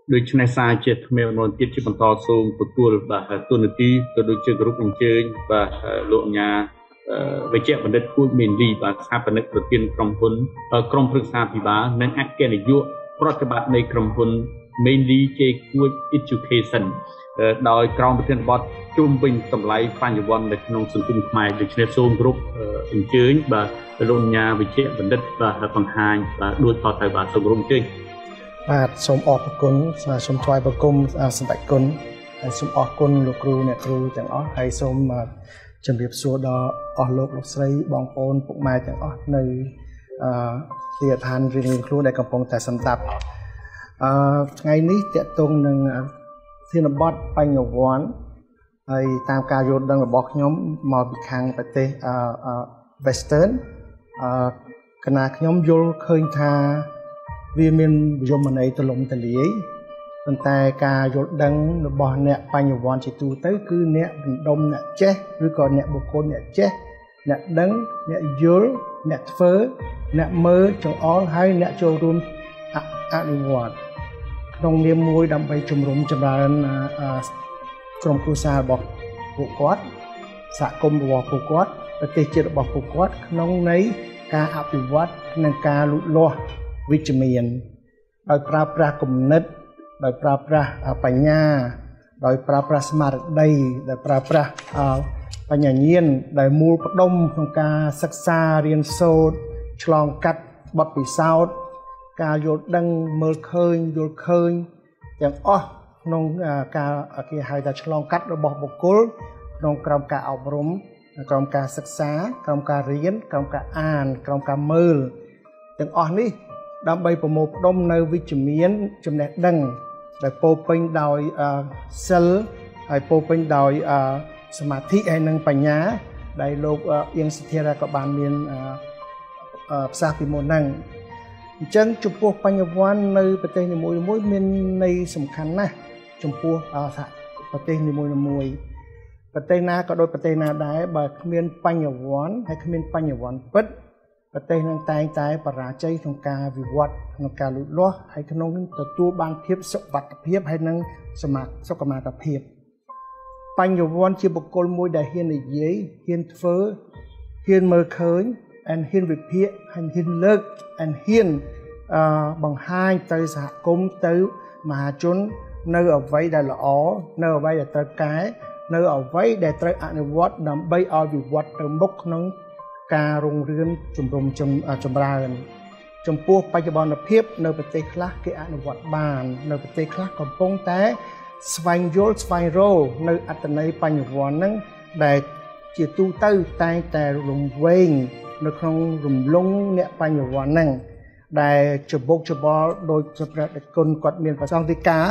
ដូចនេះសារជាថ្មីម្ដងទៀតជាបន្តសូមទទួលបាទទូនាទីទៅដូចជាក្រុមអញ្ជើញបាទលោកអញ្ញាវិជ្ជបណ្ឌិតគួចមេនលីបាទស្ថាបនិកប្រធានក្រុមហ៊ុនក្រុមប្រឹក្សាពិបាលនិងអគ្គនាយកប្រតិបត្តិនៃក្រុមហ៊ុន Mainly ជេគួច Education ដោយក្រុមប្រធានបទជុំវិញតម្លៃបញ្ញវន្តនៅក្នុងសង្គមខ្មែរដូច្នេះសូមគ្រប់អញ្ជើញបាទលោកអញ្ញាវិជ្ជបណ្ឌិតបាទបង្ហាញបាទដូចតទៅបាទសូមរួមអញ្ជើញបាទសូមអរគុណសូមថ្វាយបង្គំសម្ដេចគុណហើយសូមអរគុណលោកគ្រូអ្នកគ្រូទាំងអស់ហើយសូមជម្រាបសួរដល់អស់លោកលោកស្រីបងប្អូនពុកម៉ែទាំងអស់នៅទីឋានរៀងៗខ្លួនដែលកំពុងតែសម្ដាប់ថ្ងៃនេះតកតងនឹងធានបទបញ្ញវន្តហើយតាមការយល់ដឹងរបស់ខ្ញុំមកពីខាងប្រទេសWestern គណៈខ្ញុំយល់ឃើញថាវាមានយមន័យទលំទលាយប៉ុន្តែការយល់ដឹងរបស់អ្នកបញ្ញវន្តជាទូទៅគឺអ្នកបណ្ដុំអ្នកចេះឬក៏អ្នកបុគ្គលអ្នកចេះអ្នកដឹងអ្នកយល់អ្នកធ្វើអ្នកមើលចង្អុលហើយអ្នកចូលរួមអនុវត្តក្នុងនាមមួយដើម្បីជំរុញចម្រើនក្រុមគ្រួសាររបស់ពួកគាត់សហគមន៍របស់ពួកគាត់ប្រទេសជាតិរបស់ពួកគាត់ក្នុងន័យការអភិវឌ្ឍនិងការលូតលាស់វិជ្ជមានដោយប្រើប្រាស់គំនិតដោយប្រើប្រាស់បញ្ញាដោយប្រើប្រាស់ស្មារតីដោយប្រើប្រាស់បញ្ញាញាណដែលមូលផ្ដុំក្នុងការសិក្សារៀនសូត្រឆ្លងកាត់បទពិសោធន៍ការយល់ដឹងមើលឃើញយល់ឃើញទាំងអស់ក្នុងការគេហៅថាឆ្លងកាត់របស់បុគ្គលក្នុងក្រោមការអប់រំក្រោមការសិក្សាក្រោមការរៀនក្រោមការអានក្រោមការមើលទាំងអស់នេះដើម្បីប្រមូលផ្ដុំនៅវិជ្ជមានចំណេះដឹងដែលពោរពេញដោយសិលហើយពោរពេញដោយសមាធិហើយនិងបញ្ញាដែលលោកអៀងសធារាក៏បានមានផ្សាសពីមុនហ្នឹងអញ្ចឹងចំពោះបញ្ញវន្តនៅប្រទេសនីមួយៗមានន័យសំខាន់ណាស់ចំពោះប្រទេសនីមួយៗប្រទេសណាក៏ដូចប្រទេសណាដែរបើគ្មានបញ្ញវន្តហើយគ្មានបញ្ញវន្តពិតប្រទេសនឹងតែងតែបរាជ័យក្នុងការវិវត្តក្នុងការលូតលាស់ហើយក្នុងនឹងទទួលបានភាពសុវត្ថិភាពហើយនិងសុខុមាលភាពបញ្ញវន្តជាបុគ្គលមួយដែលហ៊ាននិយាយហ៊ានធ្វើហ៊ានមើលឃើញand ហ៊ានវិភាគហើយហ៊ានលើក and ហ៊ានបង្ហាញទៅសហគមន៍ទៅមហាជននៅអ្វីដែលល្អនៅអ្វីដែលត្រូវកែនៅអ្វីដែលត្រូវអនុវត្តដើម្បីឲ្យវិវត្តទៅមុខក្នុងការរុងរឿងជំរុំចម្រើនចំពោះបច្ចុប្បន្នភាពនៅប្រទេសខ្លះគេអនុវត្តបាននៅប្រទេសខ្លះកំពុងតែស្វែងយល់ស្វែងរកនៅអត្ថន័យបញ្ញវន្តហ្នឹងដែលជាទូទៅតែងតែរំវែងនៅក្នុងរំលងអ្នកបញ្ញវន្តហ្នឹងដែលច្បុកច្បល់ដោយព្រះដេចគុណគាត់មានប្រសង្ឃទីការ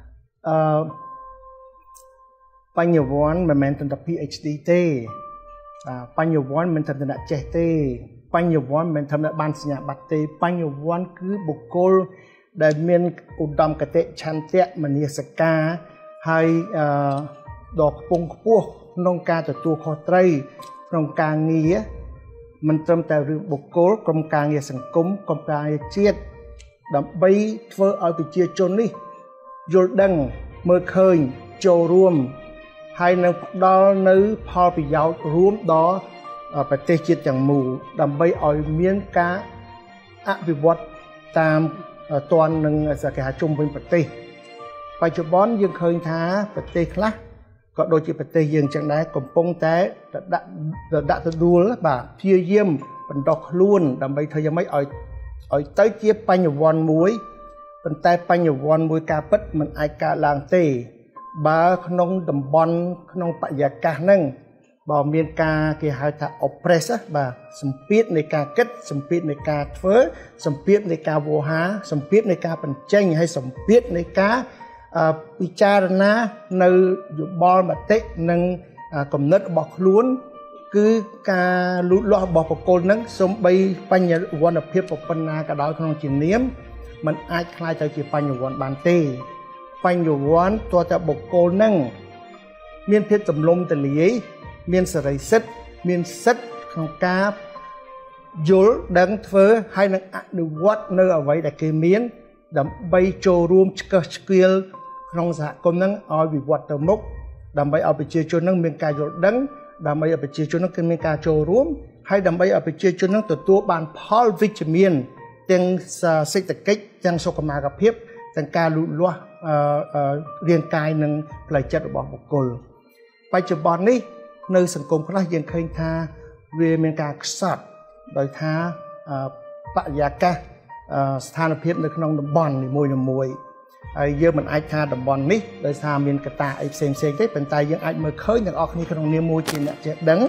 បញ្ញវន្តមិនមែនត្រឹមតែ PhD ទេបញ្ញវន្តមិនត្រឹមតែអ្នកចេះទេបញ្ញវន្តមិនត្រឹមតែបានសញ្ញាបត្រទេបញ្ញវន្តគឺបុគ្គលដែលមានឧត្តមគតិឆន្ទៈមនសិការហើយដ៏ខ្ពង់ខ្ពស់ក្នុងការទទួលខុសត្រូវក្នុងការងារមិនត្រឹមតែរឿងបុគ្គលក្រុមការងារសង្គមក្រុមការងារជាតិដើម្បីធ្វើឲ្យប្រជាជននេះយល់ដឹងមើលឃើញចូលរួមហើយនឹងផ្ដល់នៅផលប្រយោជន៍រួមដល់ប្រទេសជាតិទាំងមូលដើម្បីឲ្យមានការអភិវឌ្ឍតាមទាន់នឹងគេហៅជុំវិញប្រទេសបច្ចុប្បន្នយើងឃើញថាប្រទេសខ្លះក៏ដូចជាប្រទេសយើងចឹងដែរកំពុងតែដាក់ទៅដួលបាទព្យាយាមបណ្ដោះខ្លួនដើម្បីធ្វើយ៉ាងម៉េចឲ្យទៅជាបញ្ញវន្តមួយប៉ុន្តែបញ្ញវន្តមួយការពិតមិនអាចកើតឡើងទេបើក្នុងតំបន់ក្នុងបរិយាកាសហ្នឹងបើមានការគេហៅថា oppress បាទសម្ពាធនៃការគិតសម្ពាធនៃការធ្វើសម្ពាធនៃការវោហាសម្ពាធនៃការបញ្ចេញហើយសម្ពាធនៃការពិចារណានៅយោបល់មតិនិងគំនិតរបស់ខ្លួនគឺការលូតលាស់របស់បុគ្គលហ្នឹងសូម្បីបញ្ញវន្តភាពប៉ុណ្ណាក៏ដោយក្នុងជានាមมันអាចខ្លាយទៅជាបញ្ញវន្តបានទេបញ្ញវន្តទោះតែបុគ្គលហ្នឹងមានភាពទម្លុំទលាយមានសេរីសិទ្ធិមានសិទ្ធិក្នុងការ យល់ដឹងធ្វើហើយនឹងអនុវត្តនៅអ្វីដែលគេមាន đầm bay trâu rùm skill trong xã công năng ở vị vật tờ mốc đầm bay ở bị chia cho năng miền cà rốt đắng đầm bay ở bị chia cho năng miền cà trâu rùm hay đầm bay ở bị chia cho năng từ tua bàn Paul vitamin tiếng sinh tật kích tiếng sô cà gặp hiếp tiếng ca lụt loa riêng cài nâng lại chất của bọn một cồn bây giờ bọn ní nơi sân công có dân khơi tha về miền cà sọt đòi tha bạ giá ca tha lập hiệp nơi trong đồng bòn thì mùi giờ mình ai tha đồng bòn ní đòi tha miền cà ta ai xem cái bên tay dân ai mới khơi những ọc ní trong niêm môi trên nè đắng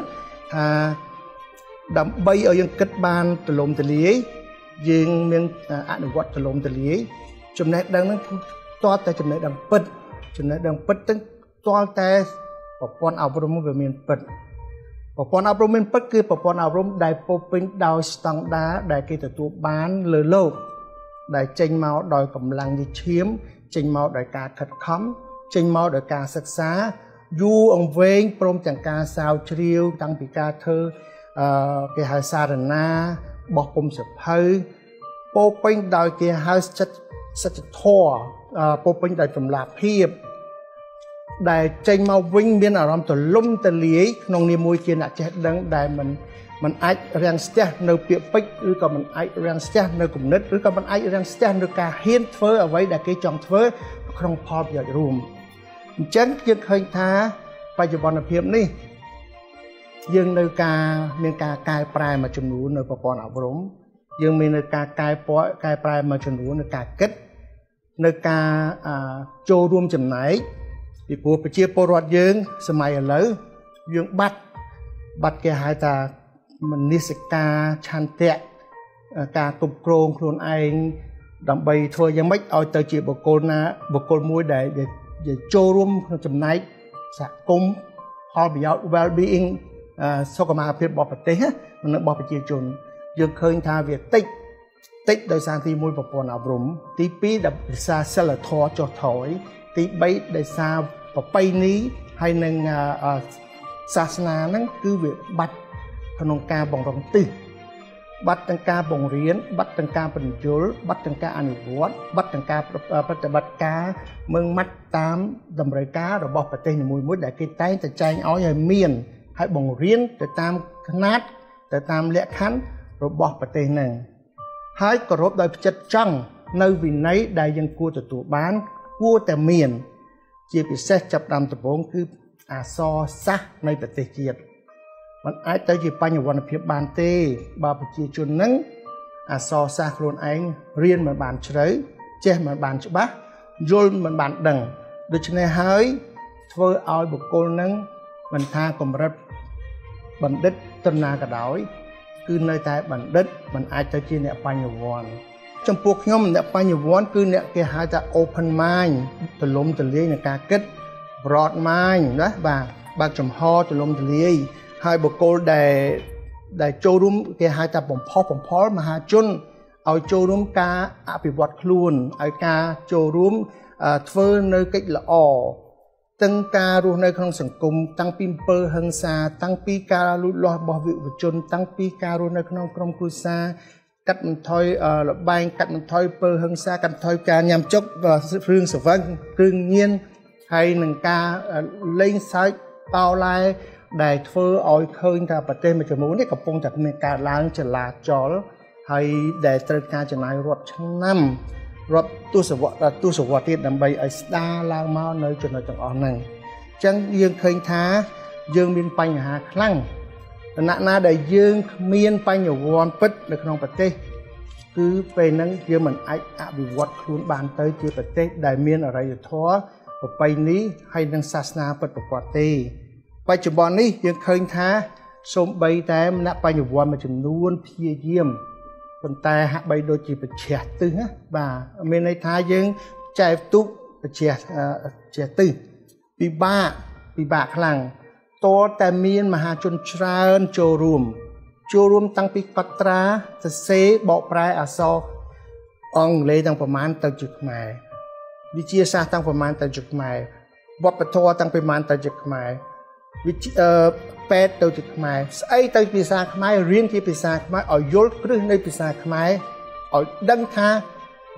đầm bay ở dân kết ban từ lồng từ lý dương miền ăn được vật từ lồng từ lý chấm nét đắng nó toแต่ចំណេះដឹងពិតចំណេះដឹងពិតទាំងតលតែប្រព័ន្ធអប់រំវាមានពិតប្រព័ន្ធអប់រំមានពិតគឺប្រព័ន្ធអប់រំដែលពោពេញដោយស្តង់ដារដែលគេទទួលបានលើលោកដែលចេញមកដោយកម្លាំងវិជ្ជាចេញមកដោយការខិតខំចេញមកដោយការសិក្សាយូរអង្វែងព្រមទាំងការសាវជ្រាវតាំងពីការធ្វើគេហៅសារណាបោះពុំសភៅពោពេញដោយគេហៅចិត្តសច្ចធម៌ពោពេញដោយចម្លាភាពដែលចេញមកវិញមានអារម្មណ៍ទលំទលាយក្នុងនាមមួយជាអ្នកចេះដឹងដែលមិនអាចរាំងស្ទះនៅពាក្យពេចន៍ឬក៏មិនអាចរាំងស្ទះនៅគំនិតឬក៏មិនអាចរាំងស្ទះនៅការហ៊ានធ្វើអ្វីដែលគេចង់ធ្វើក្នុងផលប្រយោជន៍រួមអញ្ចឹងយើងឃើញថាបច្ចុប្បន្នភាពនេះយើងនៅមានការកែប្រែមួយចំនួននៅប្រព័ន្ធអប់រំយើងមាននៅការកែប្រែមួយចំនួននៅការគិតនៅការចូលរួមចំណែកពីព្រោះប្រជាពលរដ្ឋយើងសម័យឥឡូវយើងបាត់គេហៅថាមនសិការឆន្ទៈការគ្រប់គ្រងខ្លួនឯងដើម្បីធ្វើយ៉ាងម៉េចឲ្យទៅជាបុគ្គលមួយដែលចូលរួមក្នុងចំណែកសហគមន៍ផលប្រយោជន៍ well being សុខុមាលភាពរបស់ប្រទេសនិងរបស់ប្រជាជនយើងឃើញថាវាតិចដោយសារទី1ប្រព័ន្ធអប់រំទី2ដោយសារសិលធម៌ចុះថយទី3ដោយសារប្រពៃណីហើយនឹងសាសនាហ្នឹងគឺវាបាត់ក្នុងការបង្រំទិសបាត់ទាំងការបង្រៀនបាត់ទាំងការបញ្យលបាត់ទាំងការអនុវត្តបាត់ទាំងការប្រតិបត្តិការមើងម៉ាត់តាមតម្រូវការរបស់ប្រទេសនីមួយៗដែលគេតែងតែចែងឲ្យមានហើយបង្រៀនទៅតាមຂະຫນាតទៅតាមលក្ខខណ្ឌរបស់ប្រទេសហ្នឹងហើយគោរពដោយផ្ចិតចង់នៅវិន័យដែលយើងគួរទទួលបានគួរតែមានជាពិសេសចាប់ដើមដំបូងគឺអក្សរសាស្ត្រនៃប្រទេសជាតិมันអាចទៅជាបញ្ញវន្តភាពបានទេបើប្រជាជននឹងអក្សរសាស្ត្រខ្លួនឯងរៀនមិនបានជ្រៅចេះមិនបានច្បាស់យល់មិនបានដឹងដូច្នេះហើយធ្វើឲ្យបុគ្គលនឹងមិនថាកម្រិតបណ្ឌិតទៅណាក៏ដោយគឺនៅតែបណ្ឌិតមិនអាចទៅជាអ្នកបញ្ញវន្តចំពោះខ្ញុំអ្នកបញ្ញវន្តគឺអ្នកគេហៅថា open mind ទលំទលាយនឹងការគិត broad mind ណាបាទបើកចំហទលំទលាយហើយបុគ្គលដែលចូលរួមគេហៅថាបំផុលមហាជនឲ្យចូលរួមការអភិវឌ្ឍខ្លួនឲ្យការចូលរួមធ្វើនៅកិច្ចល្អទាំងការរស់នៅក្នុងសង្គមតាំងពីអំពើហិង្សាតាំងពីការលូតលាស់របស់យុវជនតាំងពីការរស់នៅក្នុងក្រុមគ្រួសារកាត់បន្ថយលបែងកាត់បន្ថយអំពើហិង្សាកាត់បន្ថយការញ៉ាំចុកគ្រឿងស្រវឹងគ្រឿងញៀនហើយនឹងការលេងសើចតោឡែដែលធ្វើឲ្យឃើញថាប្រទេសមួយចំនួននេះកំពុងតែមានការឡើងចលាចលហើយដែលត្រូវការចំណាយរាប់ឆ្នាំរាប់ទសវត្សរ៍ទៀតដើម្បីឲ្យស្ដារឡើងមកនៅចំណុចទាំងអស់ហ្នឹងអញ្ចឹងយើងឃើញថាយើងមានបញ្ហាខ្លាំងដំណាក់ណាដែលយើងគ្មានបញ្ញវន្តពិតនៅក្នុងប្រទេសគឺពេលហ្នឹងយើងមិនអាចអភិវឌ្ឍខ្លួនបានទៅជាប្រទេសដែលមានអរិយធម៌ប្រពៃណីហើយនិងសាសនាពិតប្រាកដទេបច្ចុប្បន្ននេះយើងឃើញថាសូម្បីតែអ្នកបញ្ញវន្តមួយចំនួនព្យាយាមប៉ុន្តែហាក់បីដូចជាប្រឆេះទិសណាបាទមានន័យថាយើងចែកទុកប្រឆេះទិសពិបាកខ្លាំងតើតែមានមហាជនច្រើនចូលរួមតាំងពីកត់ត្រាសរសេរបកប្រែអក្សរអង់គ្លេសទាំងប្រមាណទៅជាខ្មែរវិទ្យាសាស្ត្រទាំងប្រមាណទៅជាខ្មែរវប្បធម៌ទាំងប្រមាណទៅជាខ្មែរពេទ្យទៅជាខ្មែរស្អីទៅភាសាខ្មែររៀនជាភាសាខ្មែរឲ្យយល់គ្រឹះនៃភាសាខ្មែរឲ្យដឹងថា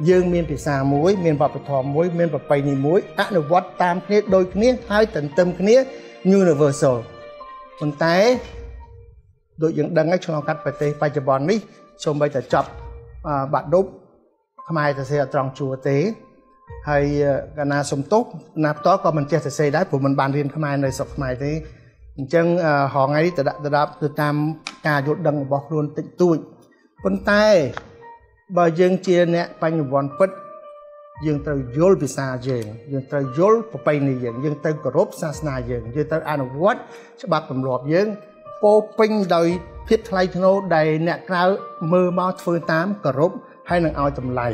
dương miền thị xã muối miền bạc thọ muối miền bạc bay nì muối ăn vót tam kia đôi kia hai tận tâm kia universal còn té đội dựng đăng ấy trong cắt phải tê phải chụp bòn đi xong bây giờ chọc bạn đúc không ai sẽ tròn chùa tế hay cái nào sống tốt nạp tó có mình chia sẻ đấy của mình bàn riêng không ai nơi sọc không ai thế chân họ ngay đi từ tam cả dột đằng bọc luôn tịnh tụi con tay bà dương chia nè bánh vòn phất dương tới dối bị xa dương tới dối của bay này dương tới cổ rốt xa xa dương tới ăn vót cho bác cầm lọp dương cô pinh đời thiết thay thô đầy nè cao mơ bao phương tám cổ rốt hay năng ao tầm lầy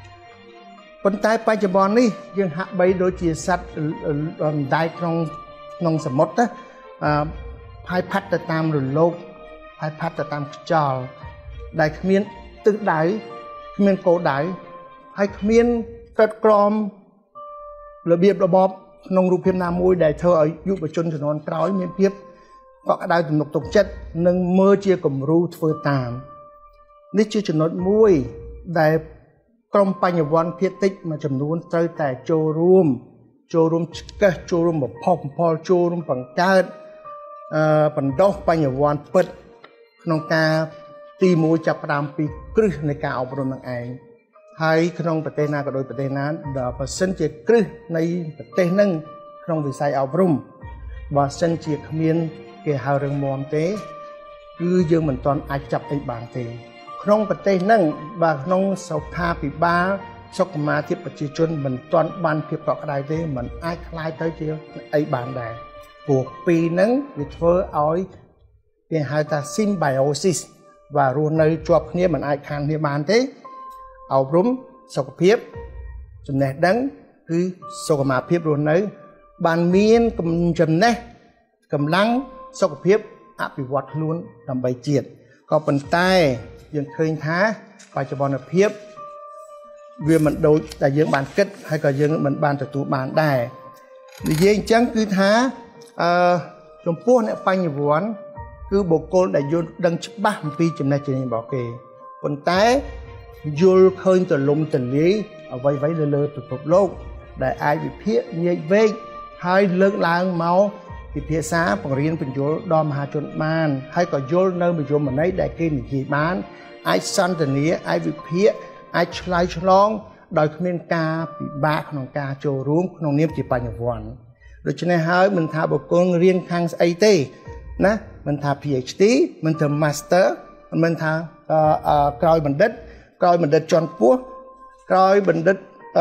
con tay bánh cho bọn đi dương hạ bay đôi chia sắt đai trong nông sầm mốt á hai phát ta tam rồi lô hai phát ta tam trò đại miên tự đáy miên cổ đáy hay miên cất crom là biệp là bóp nông rùa phim nam môi đại thơ ở dụ và chân thì non cõi miên tiếp có cái đai tục tục chất nâng mơ chia cầm ru phơi tàn nít chưa chừng nói môi đại crom pa nhà văn thiết tích mà chấm nuôn chơi tại showroom một phong showroom bằng cao bằng đốc pa nhà văn bật nông caตีมวยจับประดามปีกรึในการอบรมนักเองให้ขนมประเทศนาก็โดยประเทศนั้นเดี๋ยวประสิทธิ์กรึในประเทศนั้นขนมวิสัยอบรมว่าเส้นเจียขมิ้นเกี่ยวกับเรื่องมอนเต้คือยังเหมือนตอนอาจับไอ้บางเต้ขนมประเทศนั้นบางขนมสาวทาปีบ้าชกมาที่ประชาชนเหมือนตอนบานเพียบเกาะกระไดเต้เหมือนไอ้คลายเต้เจียวไอ้บางได้บวกปีนั้นวิทเฟอร์เอาเกี่ยวกับตาซิมไบโอซิสvà luôn nơi chụp nghĩa mình ai khăn thì bàn thế, áo rúm, sọc phiếp, chấm nét đắng, cứ sọc mà phiếp luôn nơi, bàn miên cầm chấm nét, cầm lăng, sọc phiếp áp bị vọt luôn làm bài triệt, có bàn tay, dừng khơi thá, bài cho bọn phiếp, vì mình đối là dừng bàn kết hay là dừng mình bàn từ tụ bàn đài, vì dễ chẳng cứ thá, trong phố này phanh nhiều vốn cứ bộ cô đã vô đăng chức bác một phi chùm này chỉ nên bỏ kì còn té vô khơi từ lùng từ lý ở vây vấy lơ lơ tục lốt để ai bị phía nhạy vết hai lớn lang máu thì phía xá bằng riêng bình vô đo mà chôn man hay còn vô nơi mình vô mà lấy đại kinh gì bán ai săn từ ní ai bị phía ai chlai chlong đòi khuyên ca bị bạc nòng ca trồ rúm nòng niêm chỉ bành vòn rồi cho nên hai mình thả bộ cô riêng khang ATนะมันทำ PhD มันทำ Master มันทำกลอยบัณฑิตจอนปัวกลอยบัณฑิต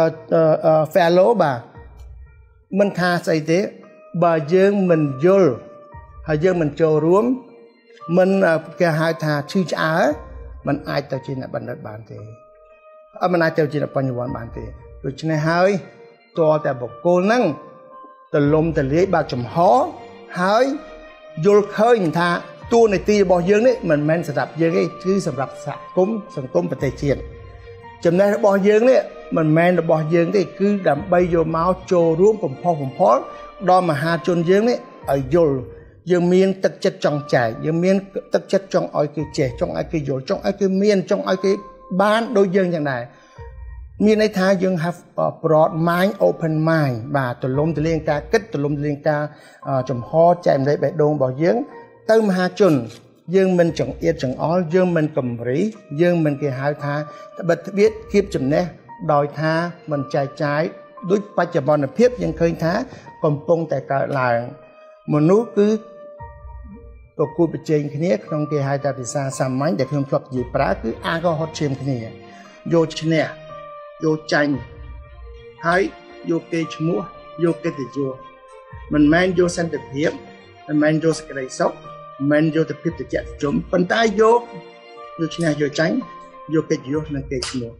Fellow บ่ามันทำอะไรเด้บ่าเยื่อมันโยลให้เยื่อมันโจรวมมันแค่ให้ทำชื่อจ้ามันอาจจะจีนบัณฑิตบางทีมันอาจจะจีนปัญญาบางทีโดยเฉพาะให้ตัวแต่บุคคลนั่งแต่ลมแต่เลี้ยบาดจมหัวให้โยลเคยท่าตัวในตีบอยืงนี่มันแม่นสำหรับยืงนี่คือสำหรับสังคมประเทศจีนจำได้บอยืงนี่มันแม่นบอยืงนี่คือดำใบโยมาโจร่วมผมพ่อดอมาหาจนยืงนี่ไอโยลยังมีตักจัดจองใจยังมีตักจัดจองอ้อยคือเจจองไอคือโยลจองไอคือเมียนจองไอคือบ้านโดยยืงอย่างไรมีในท่ายัง have broad mind open mind บ่าตัวลมตัวเลี้ยงกาคิดตัวลมตัวเลี้ยงกาจมห่อใจมันได้แบบโดงบ่ยังเติมหาจนยังมันจังเอียดจังอ้อยังมันกำรียังมันเกี่ยหายท่าบัดวิทย์คลิปจำเนะดอยท่ามันใจด้วยปัจจุบันเพียบยังเคยท่ากำปงแต่กลางมนุษย์คือตัวกูไปเจงคนนี้ต้องเกี่ยหายแต่พิซาสามไม้แต่เครื่องฟลอกยีปลาคืออาก็ฮอตเชมคนนี้โยชเนี่ยโยจังให้โยเกชมัวโยเกติโยมันแมนโยสันติเพียบมันแมนโยสกัดไอซอกแมนโยตะเพียบตะเจ็ดจมปันตายโยชนะโยจังโยเกติโยนั่นเกชมัว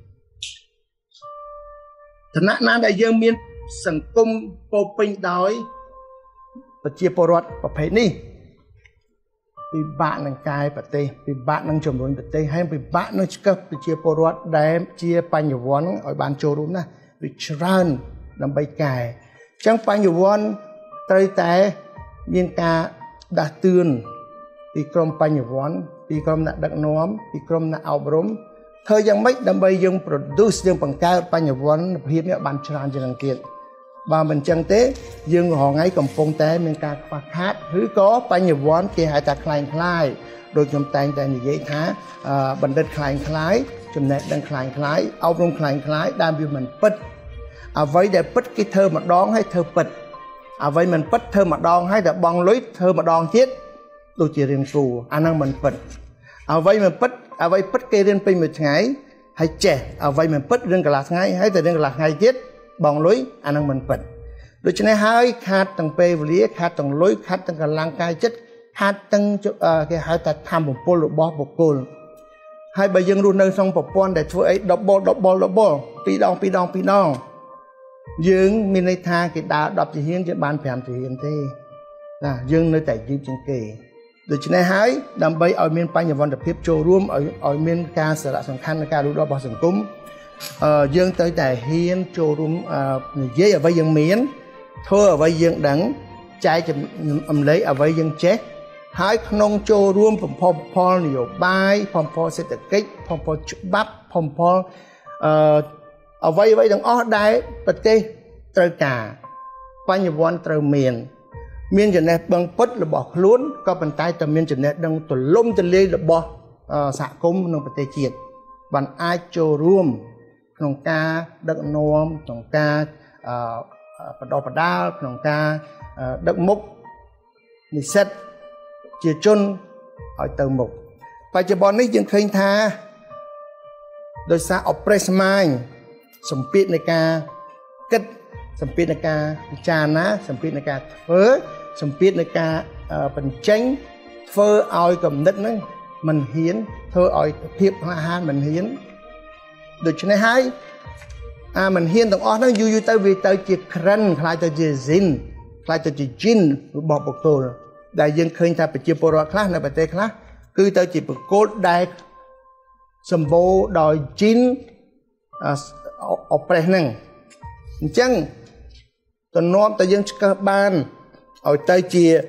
ฐานะนั้นได้ยังมีสังคมโปปิงดอยปัจเจปรวัตประเภทนี้ปีบะนังกายปฏิปีบะนังจมรุนปฏิให้ปีบะนังก็ปีเชียปรวัตได้เชียปัญญวอนอ่อยบานโจรุนนะวิชรันนำใบกายจังปัญญวอนไตรแต่ยินกาดักตื่นปีกรมปัญญวอนปีกรมนักดักน้อมปีกรมนักเอาบรม thời gian mấy đâm bây dương produce dương bằng cao bao nhiêu vốn hiệp nhẹ bàn tràn trên đằng kia và mình chân tế dương họ ngay cầm phong té mình ca phát hát thứ có bao nhiêu vốn kia hai ta khai khai đôi chấm tay tay như vậy thá bản đất khai khai chấm nét đang khai khai ao rong khai khai đam vì mình bứt với để bứt cái thơ mà đón hay thơ bứt với mình bứt thơ mà đón hay là bong lưới thơ mà đón chết đôi chỉ riêng phù anh đang mình bứt vậy mình bứt vậy bứt cây riêng pin một ngày hay trẻ vậy mình bứt riêng cả là ngày hay từ riêng là ngày chết bong lưới anh đang mình bứt đôi chân này hai khát tầng pe và lía khát tầng lưới khát tầng cả lang cai chết khát tầng cái hai ta tham một pol bó một pol hai bà dân luôn nơi xong một pon đểធ្វើấy double pi đong dương mình đây tha cái đá đập chỉ hiến cho ban phèm chỉ hiến thế là dương nơi tại dương chân kỳ đôi chân này hai đầm bay ở miền Tây nhà văn tập tiếp châuរួមở miền ca sở đã sẵn khăn ca lúc đó bảo sẵn cúng dương tới tại hiến châuរួមdễ ở với dương miến thưa ở với dương đắng trái chấm lấy ở với dương chết hai nông châuរួមphong phò nhiều bài phong phò sẽ tự kích phong phò bắp phong phò ở vậy đằng ó đáy bật tê trời cả bao nhiêu vốn trời miền cho nên bằng bớt là bỏ luôn có bàn tay tầm miền cho nên đang tụi lông tụi lê là bỏ xạ cung nông bật tê chiết bàn ai châuរួមnông ca đất nôm nông ca bật đá nông ca đất mốc mình xét chia chôn ở từ mục và cho bọn ấy dân khơi tha đôi xa oppress mind sầm pít này ca kết sầm pít này ca trà ná sầm pít này ca phớ sầm pít này ca phần tránh phơ oi cầm đất nữa mình hiến thơ oi thiệp hoa han mình hiến được cho nên hai mình hiến tầng ó nó vui tới vì tới chỉ khăn khai tới chỉ zin khai tới chỉ jin bỏ bọc tổ đại dân khơi ta phải chia bồ class này phải tê class cứ tới chỉ một cốt đại sầm bồ đòi jin operating chẳng tuần nôm tại dân các ban ở tây chia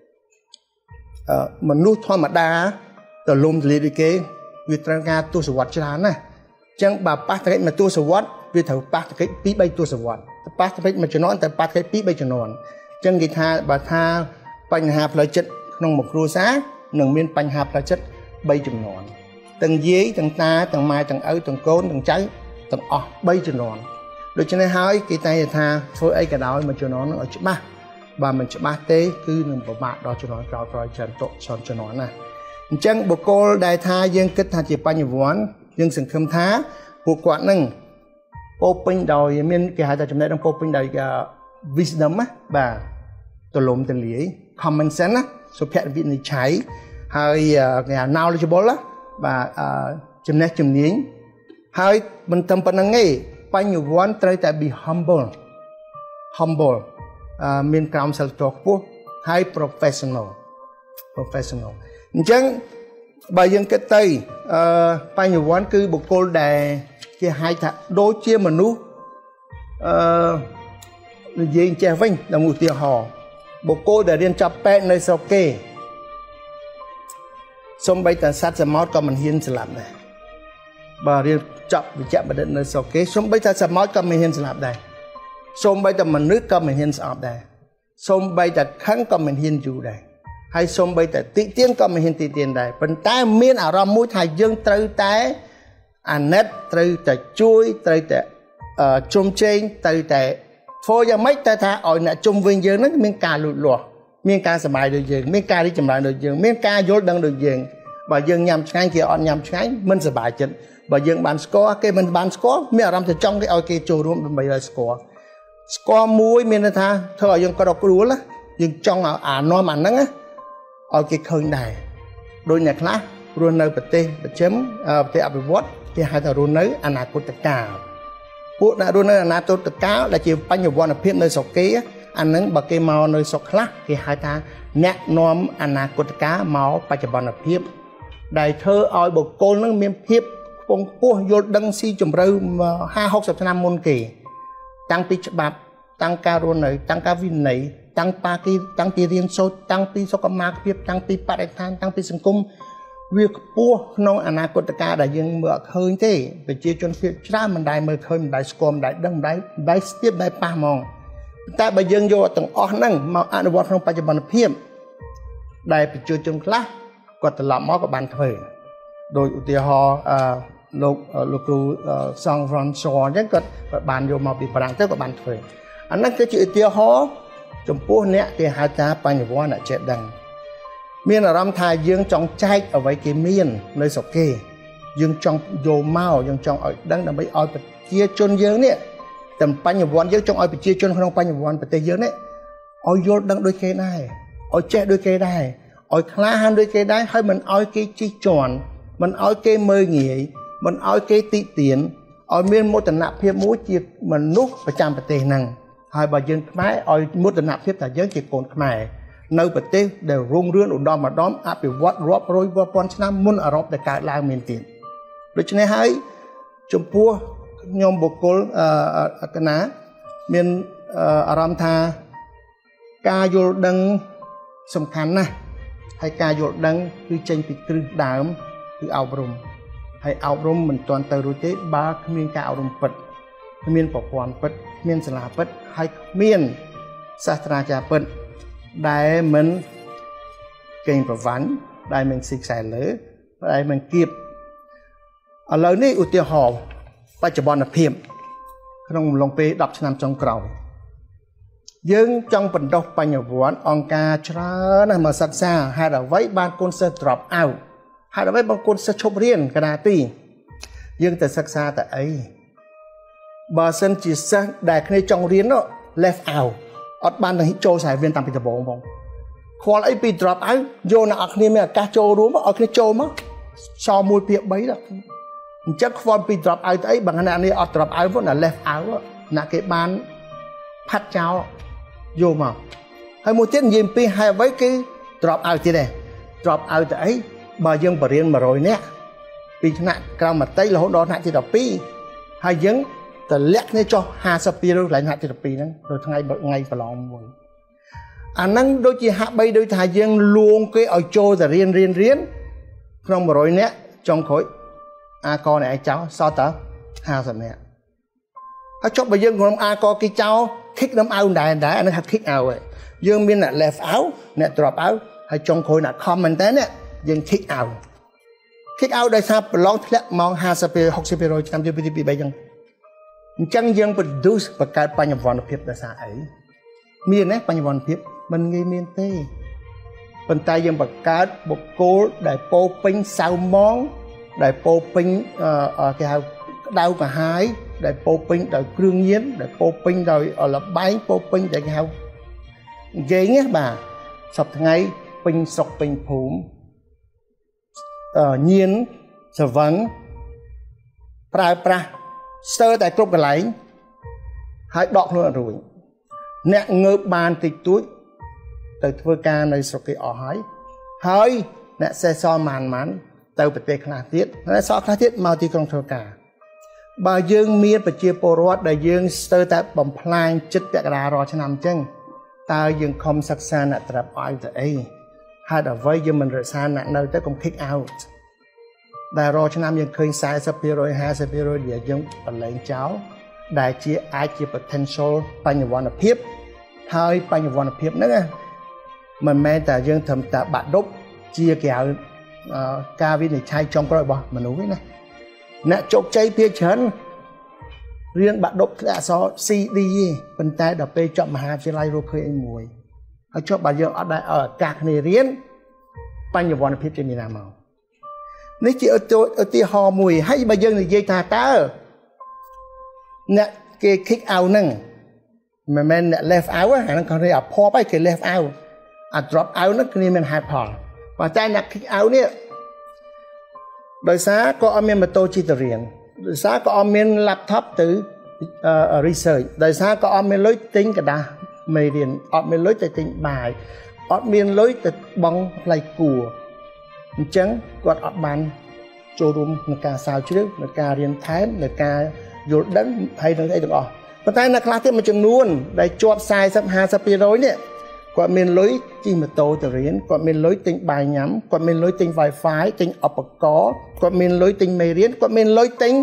mình nuôi thoa mặt đá từ lùm từ đi kế việc trang nga tu sửa vật cho này chẳng bà bắt cái mà tu sửa vật việc thầu bắt cái pí bay tu sửa vật bắt cái mà cho nó tại bắt cái pí bay cho nó chẳng người tha bà tha bánh hạp lợi chất trong một rùa xá nâng miên bánh hạp lợi chất bay chùm nón tầng dế tầng ta tầng mai tầng ơi tầng côn tầng cháy tầng bay chùm nón được cho nên hai cái tay tha phơi ấy cả đó mà cho nó ở chỗ ba và mình chỗ ba tế cứ nâng bộ bạn đó cho nó cao rồi chân tội son cho nó này chẳng bộ cô đại tha dân kết tha chỉ bao nhiêu vốn dân sừng khâm thá bộ quán nâng poping đòi miên cái hai ta trong đây đang poping đòi wisdom á bà tôi lùm tên lý common sense á số phép vị này cháy hay nhà knowledgeable á và chấm nét chấm nín hay mình tâm phần năng nghe bao nhiêu vốn tới tại bị humble miền cao sel trọc po hay professional chẳng bài dân cái tây bao nhiêu vốn cứ bộ cô đề cái hai thằng đối chia mà nu gì che vinh là một tiếng hò bộ cô để điên chập pe nơi sau kê xong bây giờ sát sầm mót còn mình hiên sẽ làm này bà điên chập bị chạm vào nơi sau kê xong bây giờ sầm mót còn mình hiên sẽ làm đây xong bây giờ mình nước còn mình hiên sẽ làm đây xong bây giờ kháng còn mình hiên dù đây hay xong bây giờ tị tiên còn mình hiên tị tiên đây phần tai miên ảo ram mũi thai dương trừ té nét trừ té chui trừ té chôm trên trừ té phôi ra mấy ta tha ở nè chung viên dương nó miên ca lụt lụa miên ca sờ bài được dương miên ca đi chầm lại được dương miên ca vô đăng được dương bà dương nhằm ngay kia on nhằm ngay mình sờ bài chân bà dương bàn score cái mình bàn score miên làm từ trong cái ở cái chỗ luôn bây giờ score muối miên tha thôi dương có đọc rúa lá dương trong nó mà nắng á ở cái khơi này đôi nhạc lá luôn nơi bật tê bật chấm tê áp vót thì hai thằng luôn nấy anh nào cũng tất cả bộ đã luôn là na tôi tất cả là chỉ bao nhiêu vốn là phiên nơi sọc kế anh nắng bậc cây màu nơi sọc khác thì hai ta nét nom anh nào cũng tất cả máu bao nhiêu vốn là phiên đại thơ oi bộ cô nó miên phiên phong cua vô đăng si chùm râu 2-60 năm môn kỳ tăng pi bạp tăng ca luôn này tăng ca vin này tăng pa ki tăng pi riêng số tăng pi số cầm mạc phiên tăng pi pa đại than tăng pi sừng cung việc pua nông anh à cột cả đại dương mưa khơi thế về chia chôn phía ra mình đại mưa khơi mình đại scom đại đâm đại tiếp đại pa mongแต่บางยังโยต่างออกนั่งมาอนุวัตของปัจจุบันเพียบได้ไปเจอจนคลาก็ตลอดมอกับบันเทยโดยอุทิหอลูกครูซองฟรอนซอยังก็บานโยมาปีพลังเจ้ากับบันเทยอันนั้นก็จะอุทิหอจมพูเนี่ยที่หาจ้าปัญญาน่ะเจ็ดดังเมียนอารมณ์ไทยยังจ้องใจเอาไว้เกมีนเลยสกเกยังจ้องโยเมายังจ้องเอาดังนำไปเอาไปเจียจนเยอะเนี่ยแต่ปัญญาวันเยอะจงเอาไปเชี่ยวชนของปัญญาวันไปแต่เยอะเนี่ยเอาโยนดังโดยเกได้เอาแจโดยเกได้เอาคลาหันโดยเกได้ให้มันเอาเกจีจวนมันเอาเกเมยเหงี่ยมันเอาเกติเตียนเอาเมียนโมตนะเพียบมูจีมันนุกประจำประเทศนั่งให้บายืนขมายเอาโมตนะเพียบแต่เยอะจีโกนขมายในประเทศเดี๋ยวรุ่งเรืองอุดมมาดอมอาไปวัดรอบโรยวัดปอนชนะมุนอารมณ์แต่การลางเมียนเตียนโดยเฉพาะให้จมพัวยมบุคคลคณะมีอารมณ์ทากายโยดังสำคัญนะให้กายโยดังคือเจนปิดคือดามคือเอารมให้เอารมเหมือนตอนเตอร์เจบาขมิ้นกาเอารมปิดขมิ้นปกวนปิดขมิ้นสลาปิดให้ขมิ้นศาสตราจารย์ปิดได้เหมือนเก่งประวันได้เหมือนสิกใส่เหลือได้เหมือนเก็บอะไรนี่อุติหอปัจจุบันเพียบขนมลงไปดับชนำจงเกลายังจังเป็นดอกปัญญาวันองกาชรานะมาศึกษาหาดไว้บางคนเสดรอปเอาหาดไว้บางคนเสชบเรียนขนาดตียังแต่ศึกษาแต่ไอ้บาสันจิตได้ในจงเรียนเนาะเลฟเอาอดบานทางฮิโจสายเวียนตามปิดบงบงควอลไอปีดรอปเอาโยนอักนี่เนี่ยกาโจรู้มั้ยอักนี่โจมั้ยชอมูลเปียบใบละจักฟอร์มปีดรอปเอาแต่บางขณะนี้อดดรอปเอาพวกนั้นเลฟเอาน่ะเก็บบานพัดเจ้าโยมาให้มูเต้นยิมปีให้ไว้กี่ดรอปเอาที่ไหนดรอปเอาแต่บายังบริเวณมาโรยเนี่ยปีขณะกลางมาเตยเราโดนหน้าที่ดอกปีให้ยังแต่เล็กนี่จ่อ50 ปีหรือหลายหน้าที่ดอกปีนั้นโดยทั้งไงประลองมวยอันนั้นโดยจีหักใบโดยทายยังลวงกี่เอาโจแต่เรียนกลางมาโรยเนี่ยจงคอยอากรเนี่ยไอ้เจ้าซอเตอ50เนี่ยเขาชอบไปยังของอากรกี่เจ้าคิกน้ำเอาได้อันนั้นคิกเอาเลยยังมีน่ะ left out เนี่ย drop out ให้จงคอยน่ะ comment แต่เนี่ยยังคิกเอาได้ทราบลองทะเลมอง50 ปี60 ปี100 ปีปีไปจังยังไปดูประกาศปัญญาวันเพียบแต่สายมีนะปัญญาวันเพียบมันไงมีเต้ปัญญายังประกาศบุคคลได้โปปิ้งสาวมองได้โปปิ้งcáiดาวcả haiได้โปปิ้งได้เครื่องเย็นได้โปปิ้งได้ละใบโปปิ้งได้cái hào vậy nhé bà sập ngàyปิ้งสกปิ้งผุมnhiên sờ vấn pra sơ tại cục cái lấy hãy đọt luôn rồi nè ngơ bàn tịch túi từ thưa ca này sọc cái ở hơi nè xe so màn từ bật tê khá tiết nó so khá tiết mau thì không thưa cả bà dương miên bà chia bồ rót đại dương sơ tại bầm plan chất bẹc ra rồi cho nằm chân ta dương không sắc xa nạ tập ai tại ấy hai đã vây dương mình rồi xa nạ nơi tới cũng kick out đại rồi cho nằm dương khơi sai sắp bia rồi 20 ปีrồi địa dương bà lấy cháu đại chia ai chia potential bánh nhờ vòn phiếp hai bánh nhờ vòn phiếp nữa mình mẹ ta dương thầm ta bạn đúc chia kẹo ca viên này chai trong coi bỏ mà nói này nè chốt cháy phía chân riêng bạn đúc đã so CD bên tay đập pe chọn mà hai lai rồi khơi anh mùi ở cho bà dương ở đây ở cạc này riêng bánh nhờ vòn phiếp trên miền Nam màu nếu chỉ ở tí hò mùi hay bà dương này dây thà ta nè cái kick out nè mà mình nè left out á nó còn đây ở pop ấy cái left out drop out nó cái mình hai pop và tay nè kick out nè đời sáng có ở miền mà tôi chỉ tự riêng đời sáng có ở miền laptop từ research đời sáng có ở miền lối tính cả đa mày điền ở miền lối tính bài ở miền lối bóng lại cùa chẳng quạt ở bàn cho rùm người ta sao chứ người ta riêng thái người ta vô đánh hay đừng thấy được và tay là class tiếp mà chừng luôn đây chọp sai sắp 50 ปีrồi nè គាត់មានលុយជិះម៉ូតូទៅរៀនគាត់មានលុយទិញបាយញ៉ាំគាត់មានលុយទិញ Wi-Fi ទិញឧបករណ៍គាត់មានលុយទិញមេរៀនគាត់មានលុយទិញ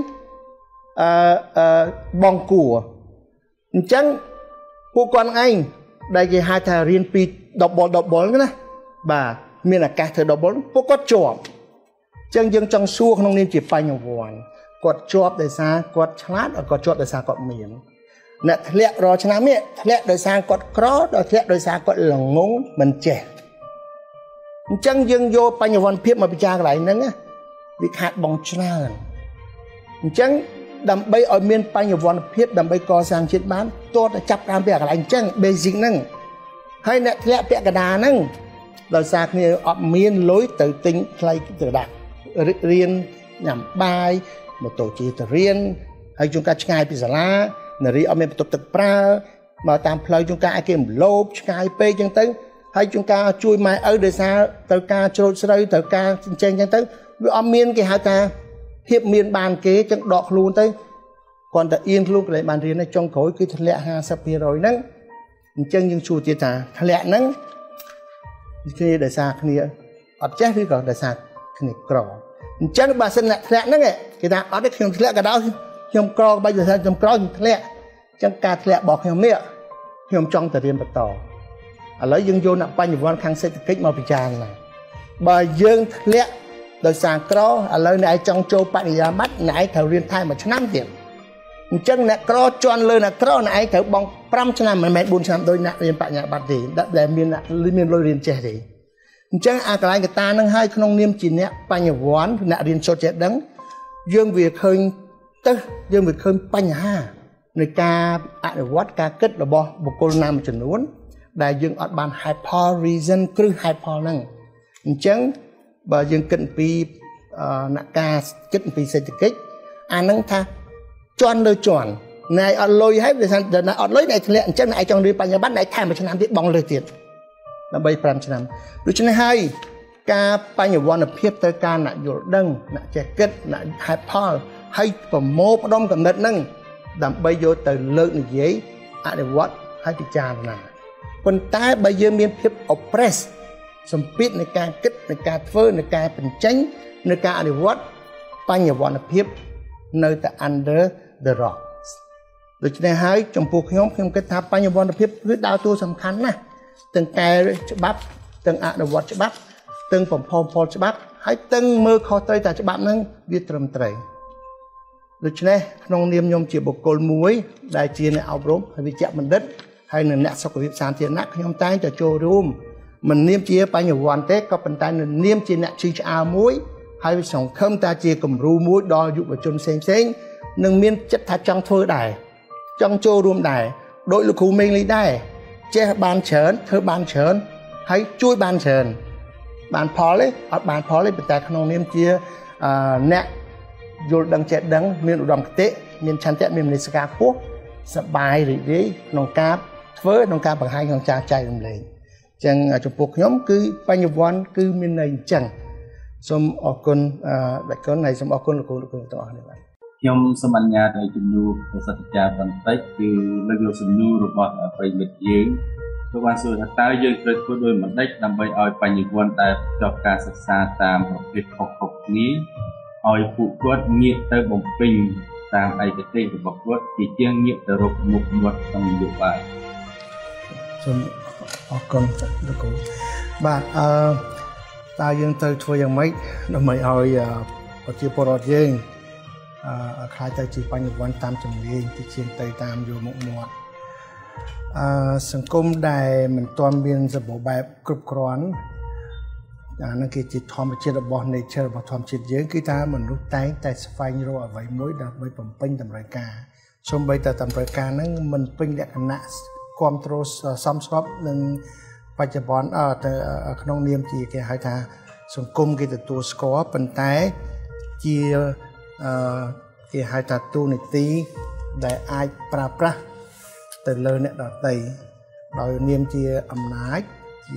បងគួរអញ្ចឹងពួកគាត់ឯងដែលគេហៅថារៀនពី double ណាបាទមានឱកាសធ្វើ double ពួកគាត់ជាប់អញ្ចឹងយើងចង់សួរក្នុងនាមជាបញ្ញវន្តគាត់ជាប់ដោយសារគាត់ឆ្លាតឬគាត់ជាប់ដោយសារគាត់មានអ្នកធ្លាក់រាល់ឆ្នាំនេះធ្លាក់ដោយសារគាត់ក្រដល់ធ្លាក់ដោយសារគាត់ល្ងងមិនចេះអញ្ចឹងយើងយកបញ្ញវន្តភាពមកពិចារណាកន្លែងហ្នឹងវាខាតបងច្រើនអញ្ចឹងដើម្បីឲ្យមានបញ្ញវន្តភាពដើម្បីកសាងជាតិបានតើចាប់តាមពីកន្លែងអញ្ចឹង basic ហ្នឹងហើយអ្នកធ្លាក់ពាក់កណ្ដាលហ្នឹងដោយសារគ្នាអត់មានលុយទៅទិញថ្លៃទៅដាក់រៀនញ៉ាំបាយម៉ូតូជិះទៅរៀនហើយជួនកាលឆ្ងាយពីសាលានារីអត់មានបន្ទប់ទឹកប្រើមកតាមផ្លូវជួនកាលឲ្យគេមលោបឆ្ងាយពេកអញ្ចឹងទៅហើយជួនកាលជួយម៉ែឪដោយសារត្រូវការច្រូតស្រូវត្រូវការចិញ្ចឹមអញ្ចឹងទៅវាអត់មានគេហៅថាភាពមានបានគេចឹងដកខ្លួនទៅគាត់តែអៀនខ្លួនកន្លែងបានរៀនចុងក្រោយគឺធ្លាក់ 50% ហ្នឹងអញ្ចឹងយើងជួទៀតថាធ្លាក់ហ្នឹងគ្នាដោយសារគ្នាអត់ចេះឬក៏ដោយសារគ្នាក្រអញ្ចឹងបើសិនអ្នកធ្លាក់ហ្នឹងគេថាអត់ទេខ្ញុំធ្លាក់ក៏ដោយខ្ញុំក្របាច់ដោយសារខ្ញុំក្រខ្ញុំធ្លាក់អញ្ចឹងការធ្លាក់របស់ខ្ញុំនេះខ្ញុំចង់ទៅរៀនបន្តឥឡូវយើងយកអ្នកបញ្ញវន្តខាងសេដ្ឋកិច្ចមកពិចារណាបើយើងធ្លាក់ដោយសារក្រឥឡូវអ្នកឯងចង់ចូលបរិញ្ញាបត្រអ្នកឯងត្រូវរៀនថែម1ឆ្នាំទៀតអញ្ចឹងអ្នកក្រជន់លើអ្នកក្រអ្នកឯងត្រូវបង់5ឆ្នាំមិនមែន4ឆ្នាំដោយអ្នករៀនបរិញ្ញាបត្រទេដែលមានលុយរៀនចេះទេអញ្ចឹងអាកន្លែងកតានឹងឲ្យក្នុងនាមជាអ្នកបញ្ញវន្តអ្នករៀនសូត្រចេះដឹងយើងវាឃើញទៅយើងវាឃើញបញ្ហានៃការអនុវត្តការគិតរបស់បុគ្គលណាមួយចំនួនដែលយើងអត់បានហេតុផល reason គ្រឹះហេតុផលហ្នឹងអញ្ចឹងបើយើងគិតពីអ្នកការគិតពីសេដ្ឋកិច្ចអាហ្នឹងថាជន់លើជន់ណែអត់លុយហើយវាថាអត់លុយណែធ្លាក់អញ្ចឹងណែចង់រៀនបញ្ញាបត្រណែថែម1ឆ្នាំទៀតបង់លើទៀតដើម្បី5ឆ្នាំដូច្នេះហើយការបញ្ញវន្តភាពទៅការអ្នកយល់ដឹងអ្នកចេះគិតអ្នកហេតុផលហើយប្រមូលផ្ដុំកំណត់ហ្នឹងដើម្បីយកទៅលើកនិយាយអនុវត្តហើយពិចារណាប៉ុន្តែបើយើងមានភាព oppress សម្ពាធនៃការគិតនៃការធ្វើនៃការបញ្ចេញនៃការអនុវត្តបញ្ញវន្តភាពនៅតែ under the rocks ដូច្នេះហើយចំពោះខ្ញុំគិតថាបញ្ញវន្តភាពគឺដើរតួសំខាន់ណាស់ទាំងកែច្បាប់ទាំងអនុវត្តច្បាប់ទាំងបំផុសផលច្បាប់ហើយទាំងមើលខុសត្រូវតែច្បាប់ហ្នឹងវាត្រឹមត្រូវដូច្នេះក្នុងនាមខ្ញុំជាបុគ្គលមួយដែលជាអ្នកអប់រំហើយវិជ្ជបណ្ឌិតហើយនៅអ្នកសុខភាពសាធារណៈខ្ញុំតែងតែចូលរួមមិននាមជាបញ្ញវន្តទេក៏ប៉ុន្តែនៅនាមជាអ្នកជឿឆ្អើរមួយហើយសង្ឃឹមថាជាគំរូមួយដល់យុវជនផ្សេងនឹងមានចិត្តថាចង់ធ្វើដែរចង់ចូលរួមដែរដោយលោកគ្រូមេងលីដែរចេះបានច្រើនធ្វើបានច្រើនហើយជួយបានច្រើនបានផលទេអត់បានផលទេប៉ុន្តែក្នុងនាមជាអ្នកយល់ដឹងចេះដឹងមានឧត្តមគតិមានឆន្ទៈមានមនសិការខ្ពស់សប្បាយរីករាយក្នុងការធ្វើក្នុងការបង្ហាញក្នុងការចែករំលែកអញ្ចឹងចំពោះខ្ញុំគឺបញ្ញវន្តគឺមានន័យអញ្ចឹងសូមអរគុណអ្នកកូនហើយសូមអរគុណលោកគ្រូទាំងអស់នេះបាទខ្ញុំសូមអនុញ្ញាតឲ្យជំនួសប្រសិទ្ធចារបន្តិចគឺលើកយកសំណួររបស់ប្រិយមិត្តយើងលោកបានសួរថាតើយើងត្រូវធ្វើដោយមិនដេចដើម្បីឲ្យបញ្ញវន្តដែលចប់ការសិក្សាតាមប្រភេទខុសៗគ្នាឲ្យពួកគាត់ងាកទៅបំពេញតាមឯកទេសរបស់គាត់ជាជាងងាកទៅរកមុខមាត់ក្នុងនយោបាយសូមអរគុណលោកគ្រូបាទតើយើងត្រូវធ្វើយ៉ាងម៉េចដើម្បីឲ្យប្រជាពលរដ្ឋយើងខ្លាចទៅជាបញ្ញវន្តតាមជំនាញទីជាងទៅតាមយកមុខមាត់សង្គមដែលមិនទាន់មានសម្បូរបែបគ្រប់គ្រាន់អានឹងគេជាធម្មជាតិរបស់ nature របស់ធម្មជាតិយើងគឺថាមនុស្សតែងតែស្វែងរកអ្វីមួយដើម្បីបំពេញតម្រូវការសូម្បីតែតម្រូវការហ្នឹងមិនពេញលក្ខណៈគ្រប់គ្រងសមស្របនឹងបច្ចុប្បន្នក្នុងនាមជាគេហៅថាសង្គមគេទទួលស្គាល់ប៉ុន្តែជាគេហៅថាទូនីតិដែលអាចប្រើប្រាស់ទៅលើអ្នកដទៃដោយនាមជាអំណាច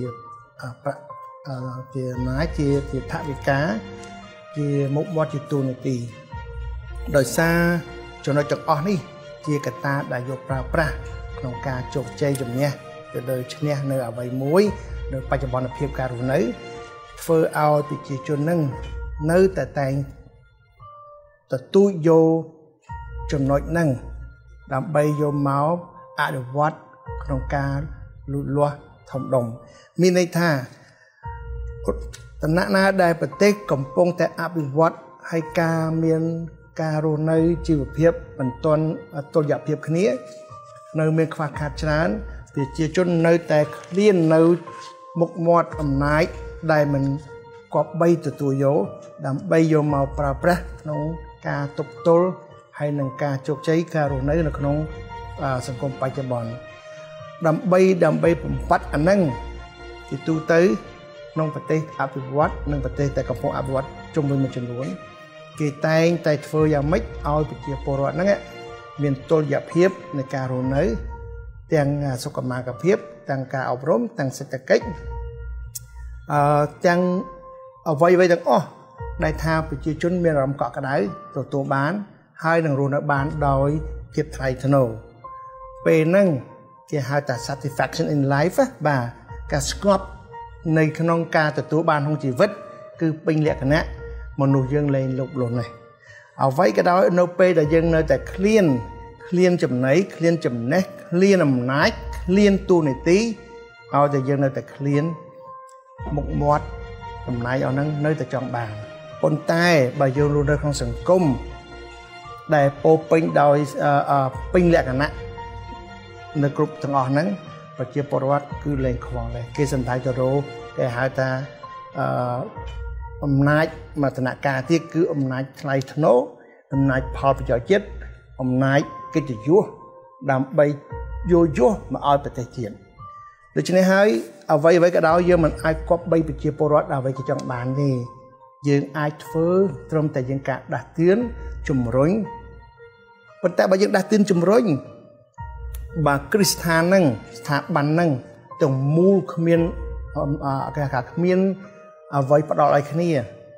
ជាអំណាចជាថវិកាជាមុខមាត់ជាទូនីតិដោយសារចំណុចទាំងអស់នេះជាកត្តាដែលយកប្រើប្រាស់ក្នុងការជោគជ័យជំនះទៅលើឈ្នះនៅអ្វីមួយនៅបច្ចុប្បន្នភាពការរស់នៅធ្វើឲ្យប្រជាជននឹងនៅតែតែងទទួលយកចំណុចហ្នឹងដើម្បីយកមកអនុវត្តក្នុងការលូតលាស់ធំដុំមានន័យថាតំណែងណាដែលប្រទេសកំពុងតែអភិវឌ្ឍហើយការមានការរស់នៅជីវភាពមិនទាន់តុល្យភាពគ្នានៅមានខ្វះខាតច្រើនប្រជាជននៅតែឃ្លាននៅមុខមាត់អំណាចដែលមិនគប្បីទទួលយកដើម្បីយកមកប្រើប្រាស់ក្នុងការទប់ទល់ហើយនឹងការជោគជ័យការរស់នៅក្នុងសង្គមបច្ចុប្បន្នដើម្បីបំបត្តិអាហ្នឹងទីទូទៅក្នុងប្រទេសអភិវឌ្ឍនិងប្រទេសដែលកំពុងអភិវឌ្ឍជុំវិញមួយចំនួនគេតែងតែធ្វើយ៉ាងម៉េចឲ្យប្រជាពលរដ្ឋហ្នឹងមានតុល្យភាពនៃការរស់នៅទាំងសុខុមាលភាពទាំងការអប់រំទាំងសេដ្ឋកិច្ចទាំងអ្វីទាំងអស់ដែលថាប្រជាជនមានអារម្មណ៍កក់ក្ដៅទទួលបានហើយនឹងរស់នៅបានដោយភាពថ្លៃថ្នូរពេលហ្នឹងគេហៅថា satisfaction in life បាទការស្ងប់នៅក្នុងការទទួលបានក្នុងជីវិតគឺពេញលក្ខណៈមនុស្សយើងលែងលុបលុននេះអ្វីក៏ដោយនៅពេលដែលយើងនៅតែឃ្លានចំណៃឃ្លានចំណេះឃ្លានអំណាចឃ្លានទូនាទីឲ្យតែយើងនៅតែឃ្លានមុខមាត់តំណែងអស់ហ្នឹងនៅតែចង់បានប៉ុន្តែបើយើងរស់នៅក្នុងសង្គមដែលពោពេញដោយពេញលក្ខណៈនៅគ្រប់ទាំងអស់ហ្នឹងប្រជាពលរដ្ឋគឺលែងខ្វល់ដែរគេសំដៅទៅរកគេហៅថាអំណាចមតនការទៀតគឺអំណាចថ្លៃថ្នូរអំណាចផលប្រយោជន៍ជាតិអំណាចកិត្តិយសដើម្បីយោយសមកឲ្យប្រទេសជាតិដូច្នេះហើយអ្វីក៏ដោយយើងមិនអាចគប្បីប្រជាពលរដ្ឋអ្វីគេចង់បានទេយើងអាចធ្វើត្រឹមតែយើងការដាស់តឿនជំរុញប៉ុន្តែបើយើងដាស់តឿនជំរុញបើគ្រឹះស្ថានហ្នឹងស្ថាប័នហ្នឹងទាំងមូលគ្មានគេថាគ្មានអ្វីផ្ដល់ឲ្យគ្នា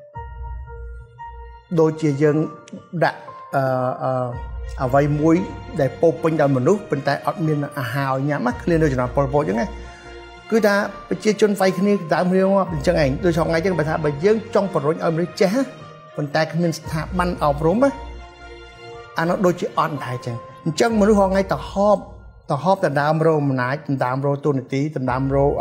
ដូចជាយើងដាក់អ្វីមួយដែលពោពេញដោយមនុស្សប៉ុន្តែអត់មានអាហារឲ្យញ៉ាំឃ្លានដូចចំណាំប៉ុលពតអញ្ចឹងណាគឺថាប្រជាជនវាយគ្នាដើមរៀងអញ្ចឹងឯងដូចថ្ងៃអញ្ចឹងបើថាបើយើងចង់បរុញឲ្យមនុស្សចេះប៉ុន្តែគ្មានស្ថាប័នអប់រំអានោះដូចជាអត់ដែរអញ្ចឹងមនុស្សថ្ងៃទៅហប់ទៅដើមរោអំណាចទៅដើមរោទូនាទីទៅដើមរោ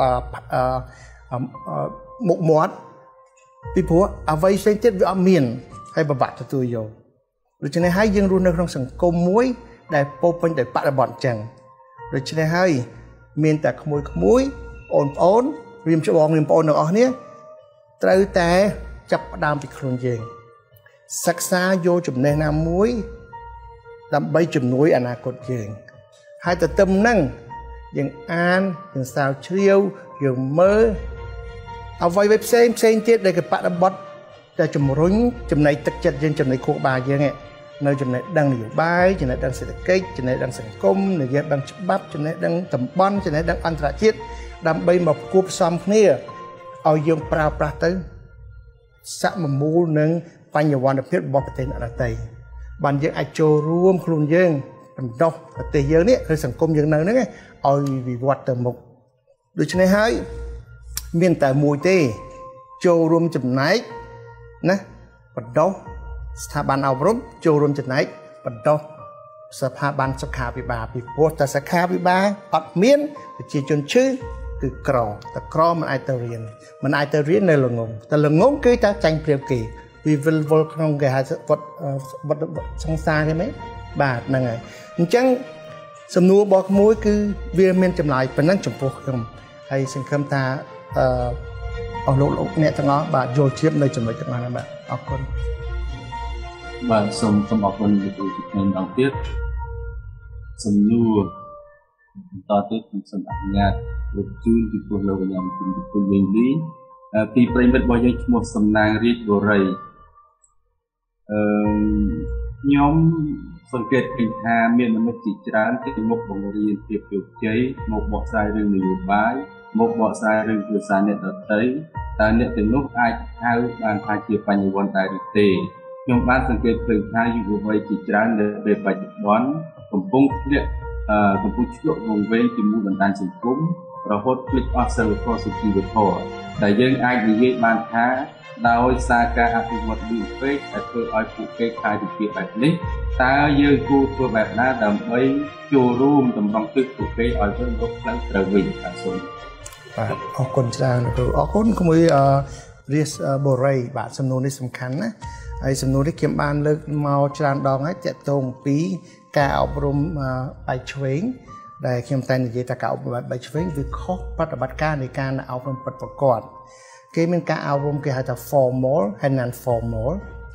មុខមាត់ពីព្រោះអ្វីផ្សេងទៀតវាអត់មានហើយពិបាកទទួលយកដូច្នេះហើយយើងរស់នៅក្នុងសង្គមមួយដែលពោពេញដោយបរិបទអញ្ចឹងដូច្នេះហើយមានតែក្មួយបងប្អូនរៀមច្បងរៀមប្អូនទាំងអស់គ្នាត្រូវតែចាប់ផ្ដើមពីខ្លួនយើងសិក្សាយកចំណេះណាមួយដើម្បីជំនួយអនាគតយើងហើយទៅទឹមហ្នឹងយើងអានយើងស្រាវជ្រាវយើងមើលអ្វីផ្សេងទៀតដែលគេបដិបត្តិតែជំរុញចំណៃទឹកចិត្តយើងចំណៃខួរក្បាលយើងនៅចំណេះដឹងនយោបាយចំណេះដឹងសេដ្ឋកិច្ចចំណេះដឹងសង្គមចំណេះដឹងច្បាប់ចំណេះដឹងតំបន់ចំណេះដឹងអន្តរជាតិដើម្បីមកផ្គួបផ្សំគ្នាឲ្យយើងប្រើប្រាស់ទៅសមមូលនឹងបញ្ញវន្តភាពរបស់ប្រទេសដទៃបានយើងអាចចូលរួមខ្លួនយើងបណ្ដុះប្រទេសយើងនេះឬសង្គមយើងនៅហ្នឹងឲ្យវិវត្តទៅមុខដូច្នេះហើយមានតែមួយទេចូលរួមចំណែកណាបណ្ដុះស្ថាប័នអប់រំចូលរួមចំណែកបណ្ដុះស្ថាប័នសុខាភិបាលពីព្រោះតែសុខាភិបាលអត់មានប្រជាជនឈឺគឺក្រតែក្រមិនអាចទៅរៀននៅល្ងងតែល្ងងគឺតែចាញ់ព្រាវគេវាវិលវល់ក្នុងគេហៅវត្តសង្សារទេមែនបាទហ្នឹងហើយអញ្ចឹងសំណួររបស់ក្មួយគឺវាមានចម្លើយប៉ុណ្ណឹងចំពោះខ្ញុំហើយសង្ឃឹមថាអស់លោកអ្នកទាំងអស់បាទយល់ជ្រាបនៅចំណុចទាំងហ្នឹងបាទអរគុណបាទសូមអរគុណលោកគ្រូជំនាញម្ដងទៀតសំណួរបន្តទៀតខ្ញុំសូមអនុញ្ញាតលោកជូនពីពលលោកយ៉ាងពីពលវិញលីពីប្រិមិត្តរបស់យើងឈ្មោះសំណាងរាជបុរីខ្ញុំសង្កេតឃើញថាមានមនុស្សជាច្រើនចេញមុខបង្រៀនភាពជោគជ័យមកបកស្រាយរឿងនយោបាយមកបកស្រាយរឿងគ្រួសារអ្នកដទៃតើអ្នកទាំងនោះអាចហៅបានថាជាបញ្ញវន្តដែរឬទេខ្ញុំបានសង្កេតឃើញថាយុវវ័យជាច្រើននៅពេលបច្ចុប្បន្នកំពុងធ្លាក់កំពុងឆ្លក់វងវែងជាមួយបណ្ដាញសង្គមរហូតភ្លេចអស់សិលធម៌សុជីវធម៌ដែលយើងអាចនិយាយបានថាដោយសារការអភិវឌ្ឍលឿនពេកដែលធ្វើឲ្យពួកគេខ្លាចពីភាពបែបនេះតើយើងគួរធ្វើបែបណាដើម្បីចូលរួមតម្រង់ទិសពួកគេឲ្យទៅរកផ្លូវត្រូវវិញបាទសូមបាទអរគុណច្រើនលោកគ្រូអរគុណគមួយរៀសបូរីបាទសំណួរនេះសំខាន់ណាហើយសំណួរនេះខ្ញុំបានលើកមកច្រើនដងហើយតាក់ទងពីការអប់រំបែកឆ្វេងដែលខ្ញុំតែនិយាយថាការអប់រំបែកឆ្វេងវាខុសប្រតិបត្តិការនៃការអប់រំពិតប្រាកដគេមានការអប់រំគេហៅថា formal ហើយ non formal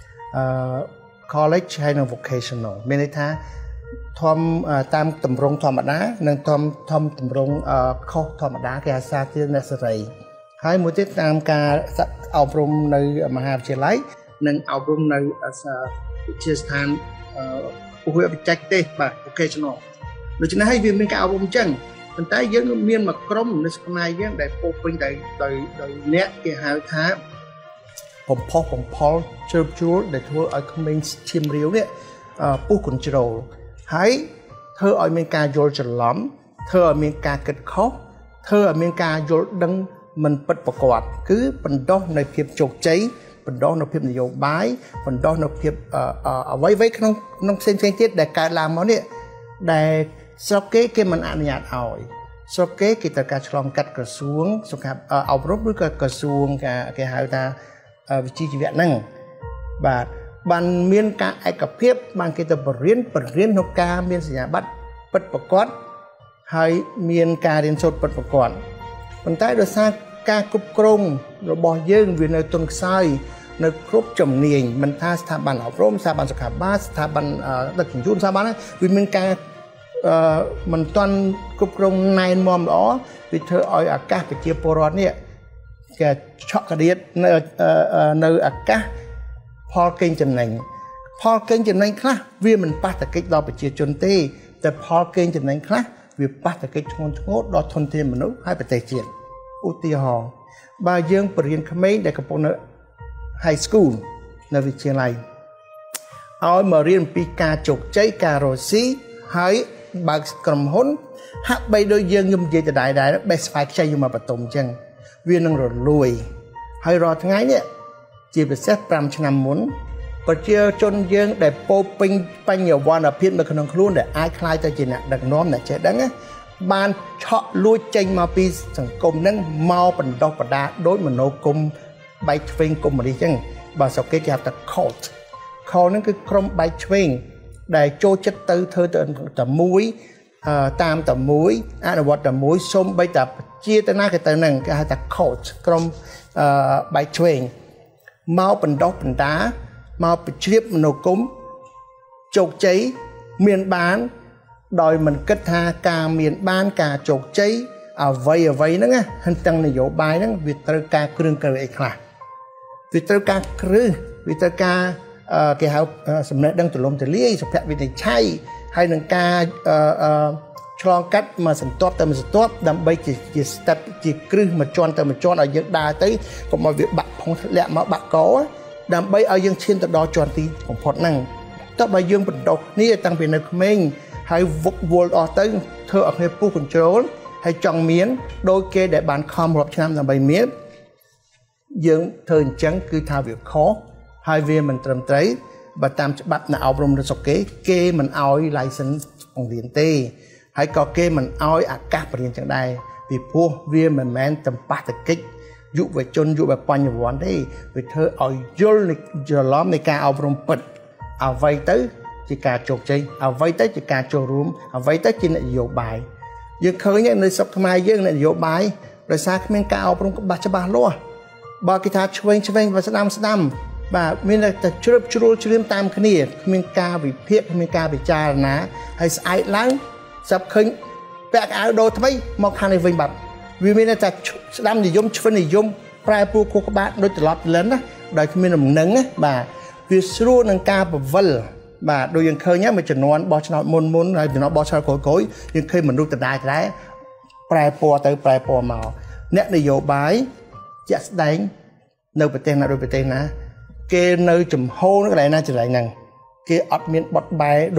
college ហើយនិង vocational មានន័យថាតាមតម្រង់ធម្មតានិងតម្រង់ខុសធម្មតាគេហៅសាធារណសេរីហើយមួយទៀតតាមការអប់រំនៅមហាវិទ្យាល័យនិងអប់រំនៅវិទ្យាស្ថានពហុបច្ចេកទេសបាទ vocational ដូច្នេះហើយវាមានការអប់រំអញ្ចឹងប៉ុន្តែយើងមានមួយក្រុមនៅខ្មែរយើងដែលពោពេញដោយអ្នកគេហៅថាបំផុសបំផុលជ្រើបជ្រួលដែលធ្វើឲ្យក្មេងឈាមរាវនេះពុះ control ហើយធ្វើឲ្យមានការយល់ច្រឡំធ្វើឲ្យមានការគិតខុសធ្វើឲ្យមានការយល់ដឹងមិនពិតប្រាកដគឺបណ្ដោះនៅភាពជោគជ័យបណ្ដោះនៅភាពនយោបាយបណ្ដោះនៅភាពអ្វីៗក្នុងផ្សេងៗទៀតដែលកើតឡើងមកនេះដែលស្រុកគេមិនអនុញ្ញាតឲ្យស្រុកគេត្រូវការឆ្លងកាត់ក្រសួងសុខាអប់រំឬក៏ក្រសួងគេហៅថាវិជ្ជាជីវៈហ្នឹងបាទបានមានការឯកភាពបានគេទៅបរៀនក្នុងការមានសញ្ញាបត្រពិតប្រាកដហើយមានការរៀនសូត្រពិតប្រាកដប៉ុន្តែដោយសារការគ្រប់គ្រងរបស់យើងវានៅទន់ខ្សោយនៅគ្រប់ជំនាញមិនថាស្ថាប័នអប់រំស្ថាប័នសុខាភិបាលស្ថាប័នដឹកជញ្ជូនស្ថាប័នវាមានការមិនទាន់គ្រប់គ្រងណែនមាំល្អវាធ្វើឲ្យអាកាសប្រជាពលរដ្ឋនេះគេឆក់កដៀតនៅអាកាសផលកេងចំណេញខ្លះវាមិនប៉ះទង្គិចដល់ប្រជាជនទេតែផលកេងចំណេញខ្លះវាប៉ះទង្គិចធ្ងន់ធ្ងរដល់ធនធានមនុស្សហើយប្រទេសជាតិឧទាហរណ៍បើយើងបរៀនក្មេងដែលកំពុងនៅ high school នៅវិទ្យាល័យឲ្យមករៀនអំពីការជោគជ័យការរកស៊ីហើយបើកក្រុមហ៊ុនហាក់បីដូចយើងខ្ញុំនិយាយដដែលបេះស្វាយខ្ចីយកមកបន្ទុំអញ្ចឹងវានឹងរលួយហើយរាល់ថ្ងៃនេះជាពិសេស5ឆ្នាំមុនប្រជាជនយើងដែលពោពេញបញ្ញវន្តភាពនៅក្នុងខ្លួនដែលអាចខ្លាយទៅជាអ្នកដឹកនាំអ្នកចេះដឹងបានឆក់លួចចេញមកពីសង្គមហ្នឹងមកបណ្ដោះបណ្ដាដោយមនោគមបែកឆ្វេងកុម្មុយនីសអញ្ចឹងបើស្រុកគេហៅថា cult ហ្នឹងគឺក្រុមបែកឆ្វេងដែលចូលចិត្តទៅធ្វើតែមួយតាមតែមួយអនុវត្តតែមួយសូមបីតែជាទៅណាគេទៅហ្នឹងគេហៅថា cult ក្រុមបែកឆ្វេងមកបណ្ដោះបណ្ដាមកបញ្ជ្រាបមនោគមជោគជ័យមានបានដោយមិនគិតថាការមានបានការជោគជ័យអ្វីហ្នឹងហ្នឹងទាំងនយោបាយហ្នឹងវាត្រូវការគ្រឿងក្រៅអីខ្លះវាត្រូវការគ្រឹះវាត្រូវការគេហៅសម្ដែងដឹងទូលំទូលាយសុភវិនិច្ឆ័យហើយនឹងការឆ្លងកាត់មកសន្ទាប់ទៅមួយសន្ទាប់ដើម្បីជា step ជាគ្រឹះមួយជាន់ទៅមួយជាន់ឲ្យយើងដើរទៅកុំឲ្យវាបាក់ផុងធ្លាក់មកបាក់កដើម្បីឲ្យយើងឈានទៅដល់ជាន់ទីបំផុតហ្នឹងតើបើយើងបណ្ដុះគ្នាតាំងពីនៅក្មេងហើយវឹកវល់អស់ទៅធ្វើឲ្យគ្នាពុះ control ហើយចង់មានដោយគេដែលបានខំរាប់ឆ្នាំដើម្បីមានយើងធ្វើអញ្ចឹងគឺថាវាខុសហើយវាមិនត្រឹមត្រូវបើតាមច្បាប់នៅអប់រំរបស់គេមិនអោយ license បង្រៀនទេហើយក៏គេមិនអោយអាកាសបរិញ្ញាចឹងដែរពីព្រោះវាមិនមែនតំប៉ះតកិច្ចយុវជនយុវបញ្ញវន្តទេវាធ្វើឲ្យយល់នៃច្រឡំនៃការអប់រំពិតអ្វីទៅជាការជោគជ័យអ្វីទៅជាការចូលរួមអ្វីទៅជានយោបាយយើងឃើញនៅស្រុកខ្មែរយើងនយោបាយដោយសារគ្មានការអប់រំច្បាស់លាស់បើគេថាឆ្វេងបើស្ដាំបាទមានតែជ្រើបជ្រួលជ្រាមតាមគ្នាគ្មានការវិភាគគ្មានការពិចារណាហើយស្អែកឡើងស្រាប់ឃើញពាក់កៅអៅដូរថ្មីមកខាងនេះវិញបាត់វាមានតែស្ដាំនិយមឆ្វិននិយមប្រែប្រួលខួរក្បាលដូចត្រឡប់ទៅលិនណាដោយគ្មានដំណឹងណាបាទវាស្រួលនឹងការពវល់បាទដូចយើងឃើញមួយចំនួនបោះឆ្នោតមុនហើយចំនួនបោះឆ្នោតក្រោយយើងឃើញមនុស្សដដែលប្រែពណ៌ទៅប្រែពណ៌មកអ្នកនយោបាយជាក់ស្ដែងនៅប្រទេសណាដូចប្រទេសណាគេនៅចំហនៅកន្លែងណាចន្លែងហ្នឹងគេអត់មានបត់បែដូច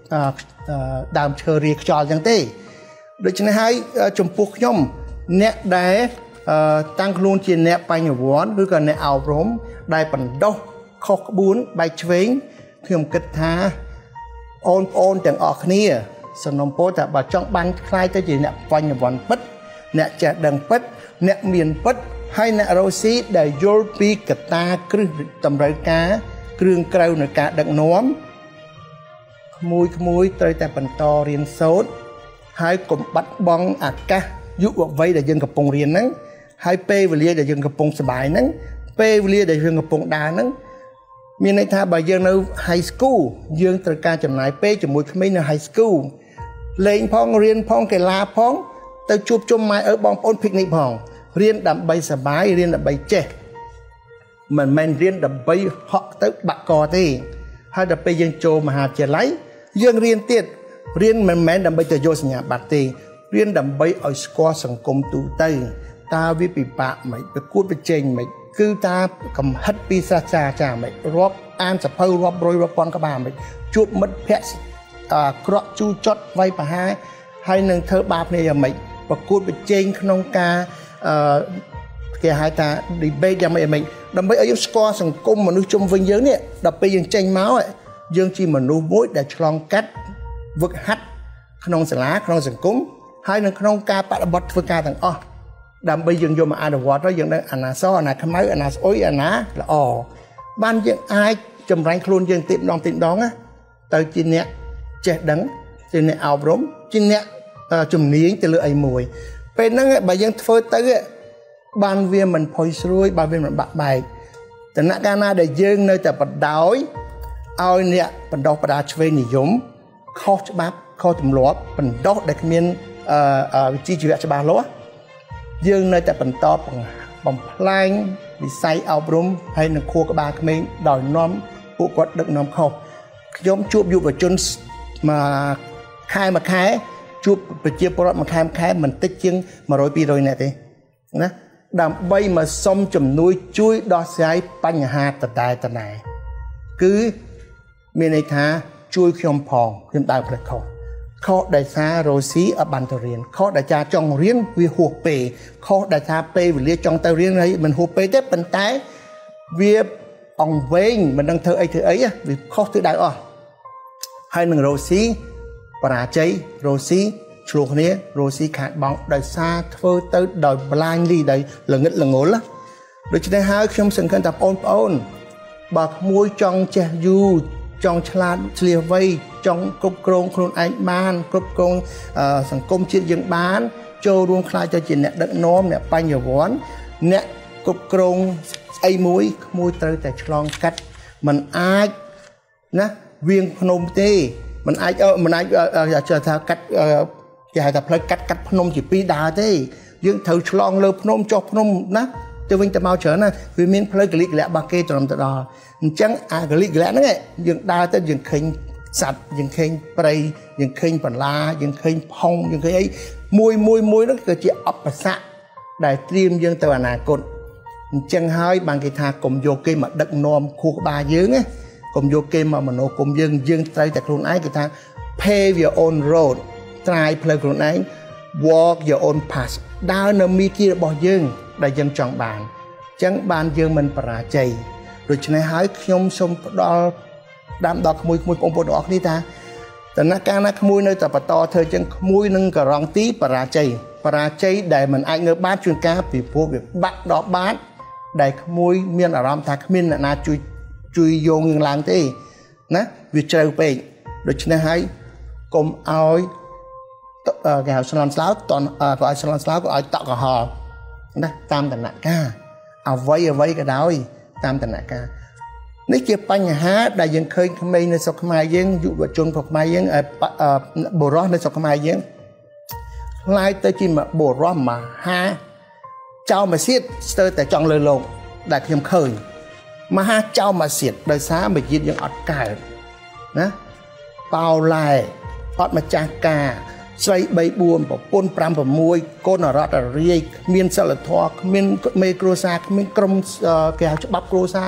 ដើមឈើរាខ្យល់ចឹងទេដូច្នេះហើយចំពោះខ្ញុំអ្នកដែលតាំងខ្លួនជាអ្នកបញ្ញវន្តឬក៏អ្នកអប់រំដែលបណ្ដុះខុសក្បួនបែកឆ្វេងខ្ញុំគិតថាអូនប្អូនទាំងអស់គ្នាសំណូមពរថាបើចង់បានខ្លាយទៅជាអ្នកបញ្ញវន្តពិតអ្នកចេះដឹងពិតអ្នកមានពិតហើយអ្នករស់ស៊ីដែលយល់ពីកត្តាគ្រឹះតម្រូវការគ្រឿងក្រៅនៃការដឹកនាំក្មួយត្រូវតែបន្តរៀនសូត្រហើយកុំបាត់បង់ឱកាសយុវវ័យដែលយើងកំពុងរៀនហ្នឹងហើយពេលវេលាដែលយើងកំពុងសប្បាយហ្នឹងពេលវេលាដែលយើងកំពុងដើរហ្នឹងមានន័យថាបើយើងនៅ high school យើងត្រូវការចំណាយពេលជាមួយក្មេងនៅ high school លេងផងរៀនផងកីឡាផងទៅជួបជុំម៉ែឪបងប្អូន picnic ផងរៀនដើម្បីសប្បាយរៀនដើម្បីចេះមិនមែនរៀនដើម្បីហក់ទៅបាក់កទេហើយដល់ពេលយើងចូលមហាវិទ្យាល័យយើងរៀនទៀតរៀនមិនមែនដើម្បីទៅយកសញ្ញាបត្រទេរៀនដើម្បីឲ្យស្គាល់សង្គមទូទៅតើវាពិបាកមិនប្រកួតប្រជែងមិនគឺតាកំហិតពីសាស្ត្រាចារ្យមិនរាប់អានសភៅរាប់រយរាប់ពាន់ក្បាលមិនជួបមិត្តភ័ក្តិក្រក់ជូរចត់វាយប្រហារហើយនឹងធ្វើបាបគ្នាយ៉ាងម៉េចប្រកួតប្រជែងក្នុងការគេហៅថា debate យ៉ាងម៉េចដើម្បីឲ្យយើងស្គាល់សង្គមមនុស្សជុំវិញយើងនេះដល់ពេលយើងចេញមកយើងជាមនុស្សមួយដែលឆ្លងកាត់វឹកហាត់ក្នុងសាលាក្នុងសង្គមហើយនៅក្នុងការបប្រតិបត្តិធ្វើការទាំងអស់ដើម្បីយើងយកមកអនុវត្តទៅយើងដឹងអាណាសអាណាខ្មៅអាណាស្អុយអាណាល្អបានយើងអាចចម្រាញ់ខ្លួនយើងទៀបម្ដងណាទៅជាអ្នកចេះដឹងជាអ្នកអប់រំជាអ្នកជំនាញទៅលើអីមួយពេលហ្នឹងបើយើងធ្វើទៅបានវាមិនផុយស្រួយបានវាមិនបាក់បែកដំណាក់កាលណាដែលយើងនៅតែបដោយឲ្យអ្នកបណ្ដោះបណ្ដាឆ្វេងនិយមខុសច្បាប់ខុសទម្លាប់បណ្ដោះដែលគ្មានវិជ្ជាជីវៈច្បាស់លាស់យើងនៅតែបន្តបំផ្លាញវិស័យអប់រំហើយនឹងខួរក្បាលក្មេងដោយនាំពួកគាត់ដឹកនាំខុសខ្ញុំជួបយុវជនមួយខែជួបប្រជាពលរដ្ឋមួយខែមិនតិចជាង 100-200 នាក់ទេណាដើម្បីមកសុំជំនួយជួយដោះស្រាយបញ្ហាតតែគឺមានន័យថាជួយខ្ញុំផងខ្ញុំដើរផ្លិតខុសដោយសាររ៉ូស៊ីអត់បានទៅរៀនខុសដោយសារចង់រៀនវាហួសពេលខុសដោយសារពេលវេលាចង់ទៅរៀនហើយមិនហួសពេលទេប៉ុន្តែវាអង្វែងមិនដឹងធ្វើអីវាខុសទិសដៅអស់ហើយនឹងរ៉ូស៊ីបរាជ័យរ៉ូស៊ីឆ្លោះគ្នារ៉ូស៊ីខាតបង់ដោយសារធ្វើទៅដោយប្លាញលីដោយល្ងឹតល្ងល់ដូច្នេះហើយខ្ញុំសង្ឃឹមថាបងប្អូនបើក្មួយចង់ចេះយូរចង់ឆ្លាតឆ្លៀសវៃចង់គ្រប់គ្រងខ្លួនឯងបានគ្រប់គ្រងសង្គមជាតិយើងបានចូលរួមខ្លាចទៅជាអ្នកដឹកនាំអ្នកបញ្ញវន្តអ្នកគ្រប់គ្រងស្អីមួយក្មួយត្រូវតែឆ្លងកាត់មិនអាចណាវៀងភ្នំទេមិនអាចថាកាត់គេហៅថាផ្លូវកាត់ភ្នំជាពីរដើរទេយើងត្រូវឆ្លងលើភ្នំចុះភ្នំណាទៅវិញទៅមកច្រើនណាវាមានផ្លូវកលិកលៈរបស់គេត្រឹមទៅដល់អញ្ចឹងអាកលិកលៈហ្នឹងយើងដើរទៅយើងឃើញសត្វយើងឃើញព្រៃយើងឃើញបន្លាយើងឃើញផុងយើងឃើញអីមួយហ្នឹងគឺជាអបស័កដែលត្រៀមយើងទៅអនាគតអញ្ចឹងហើយបានគេថាកុំយកគេមកដឹកនាំខួរក្បាលយើងណាកុំយកគេមកមនោគមយើងត្រូវតែខ្លួនឯងគេថា pave your own road ត្រាយផ្លូវខ្លួនឯង walk your own path ដើរនៅមីទីរបស់យើងដែលយើងចង់បានអញ្ចឹងបានយើងមិនបរាជ័យដូច្នេះហើយខ្ញុំសូមផ្ដល់ដាំដល់ក្មួយបងប្អូនទាំងអស់គ្នាថាដំណាក់កាលណាក្មួយនៅតែបន្តធ្វើអញ្ចឹងក្មួយនឹងករងទីបរាជ័យដែលមិនអាចងើបបានជួនកាលពីព្រោះវាបាក់ដល់បាត់ដែលក្មួយមានអារម្មណ៍ថាគ្មានអ្នកណាជួយយោងយើងឡើងទេណាវាជ្រៅពេកដូច្នេះហើយកុំឲ្យគេហៅស្លន់ស្លោតក៏ឲ្យស្លន់ស្លោក៏ឲ្យតក់កុហកណាតាមដំណាក់កាលអ្វីក៏ដោយតាមដំណាក់កាលនេះជាបញ្ហាដែលយើងឃើញក្មេងនៅស្រុកខ្មែរយើងយុវជនខ្មែរយើងបុរសនៅស្រុកខ្មែរយើងខ្លាយទៅជាបុរសមហាចៅមកសៀតស្ទើរតែចង់លើលោកដែលខ្ញុំឃើញមហាចៅមកសៀតដោយសារមួយជាតិយើងអត់កើតណាប៉ោឡែអត់ម្ចាស់ការស្រី3 4ប្រពន្ធ5 6កូនរត់រាយគ្មានសិលធម៌គ្មានមេគ្រួសារគ្មានក្រុមគេហៅច្បាប់គ្រួសារ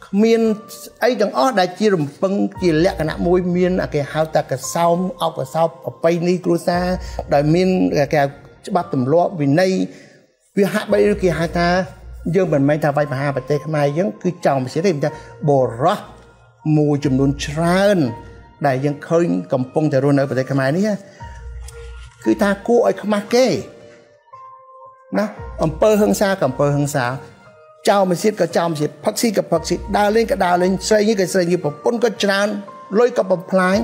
miền ấy chẳng ó đại chi rùm bưng chỉ lẹ cái nạ môi miền cái hào ta cái sau ốc cái sau ở bay ni cruza đại miền cái bắt tầm lo vì nay vì hạ bay kia hai ta dương mình mấy ta bay mà hai bát tê mai vẫn cứ chồng sẽ tìm ta bồ rót mùi chùm đun tràn đại dân khơi cầm pông tại rồi ở bát tê mai ní cứ ta cố ai không mắc kê đó ông pơ hơn xa cầm pơ hơn xa chào mình xịt cả chào mình xịt phát xịt đào lên xây như cái xây như một pôn có tràn lôi cả một phái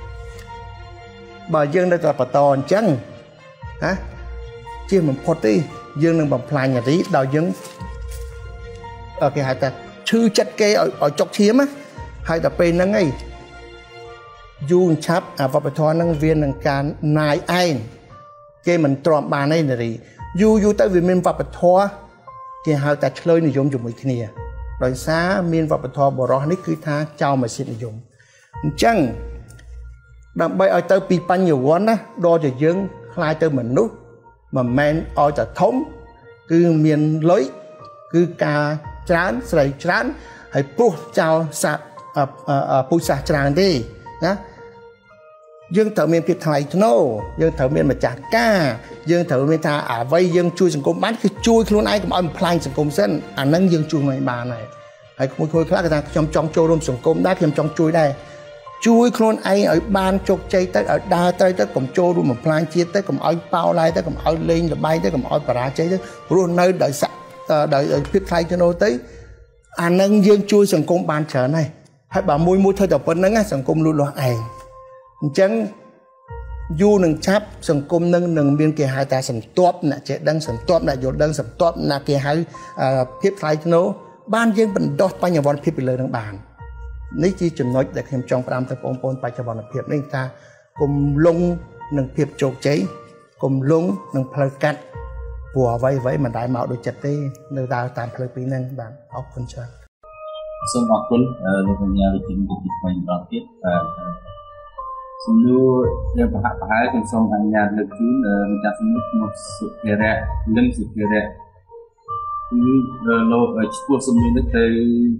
bà dương đây là bà tòn chăng hả chia mình phốt đi dương đừng bằng phái nhà tí đào dương ở cái hai ta chư chất kê ở chọc chiếm á hai ta bên nó ngay du chắp và bà thoa năng viên năng can nai ai kê mình trộm bà này là gì du tới vì mình bà thoa kê hai ta chơi này dùng một cái này rồi xá miền và thoa bỏ ra nít cứ tha chào mà xin dùng chăng đặng bay ở tới pi pan nhiều quá á đo cho dương khai tới mình nút mà men ở tại thống cứ miền lối cứ cà chán sợi chán hay pu chào sa pu sa chán đi nhá dương thợ miền Việt Thái nô dương thợ miền mà chả ca dương thợ miền tha vây dương chui sừng côm bán cái chui luôn ai cũng ăn plan sừng côm sân nâng dương chui này bà này hay không thôi khác người ta trong chui luôn sừng côm đá thêm trong chui đây chui luôn ai ở ban chốt chơi tới ở đa tới tới cùng chui luôn một plan chia tới cùng ở bao lai tới cùng ở lên là bay tới cùng ở bà chơi tới luôn nơi đợi sạch đợi Việt Thái nô tới nâng dương chui sừng côm ban trở này hay bà mui thôi tập vấn nâng sừng côm luôn lo ảnh chẳng du nâng chắp sừng cung nâng biên kia hai ta sừng tốt nè chế đăng sừng tốt nè dột đăng sừng tốt nè kia hai phiếp thay nó ban dân bình đốt bao nhiêu bọn phiếp bị lời đăng bàn ní chi chừng nói để thêm trong năm tới phong bài cho bọn phiếp nên ta cùng lung nâng phiếp chột cháy cùng lung nâng phơi cắt của vậy mà đại mạo được chặt đi nơi ta tạm phơi bị nâng bạn ốc phân chơi xin học quân lúc nhà về chính của mình đón tiếp xin lưu yang bahaya yang song hanya lekun macam semut masuk kira lem masuk kira ini lo cukup semua itu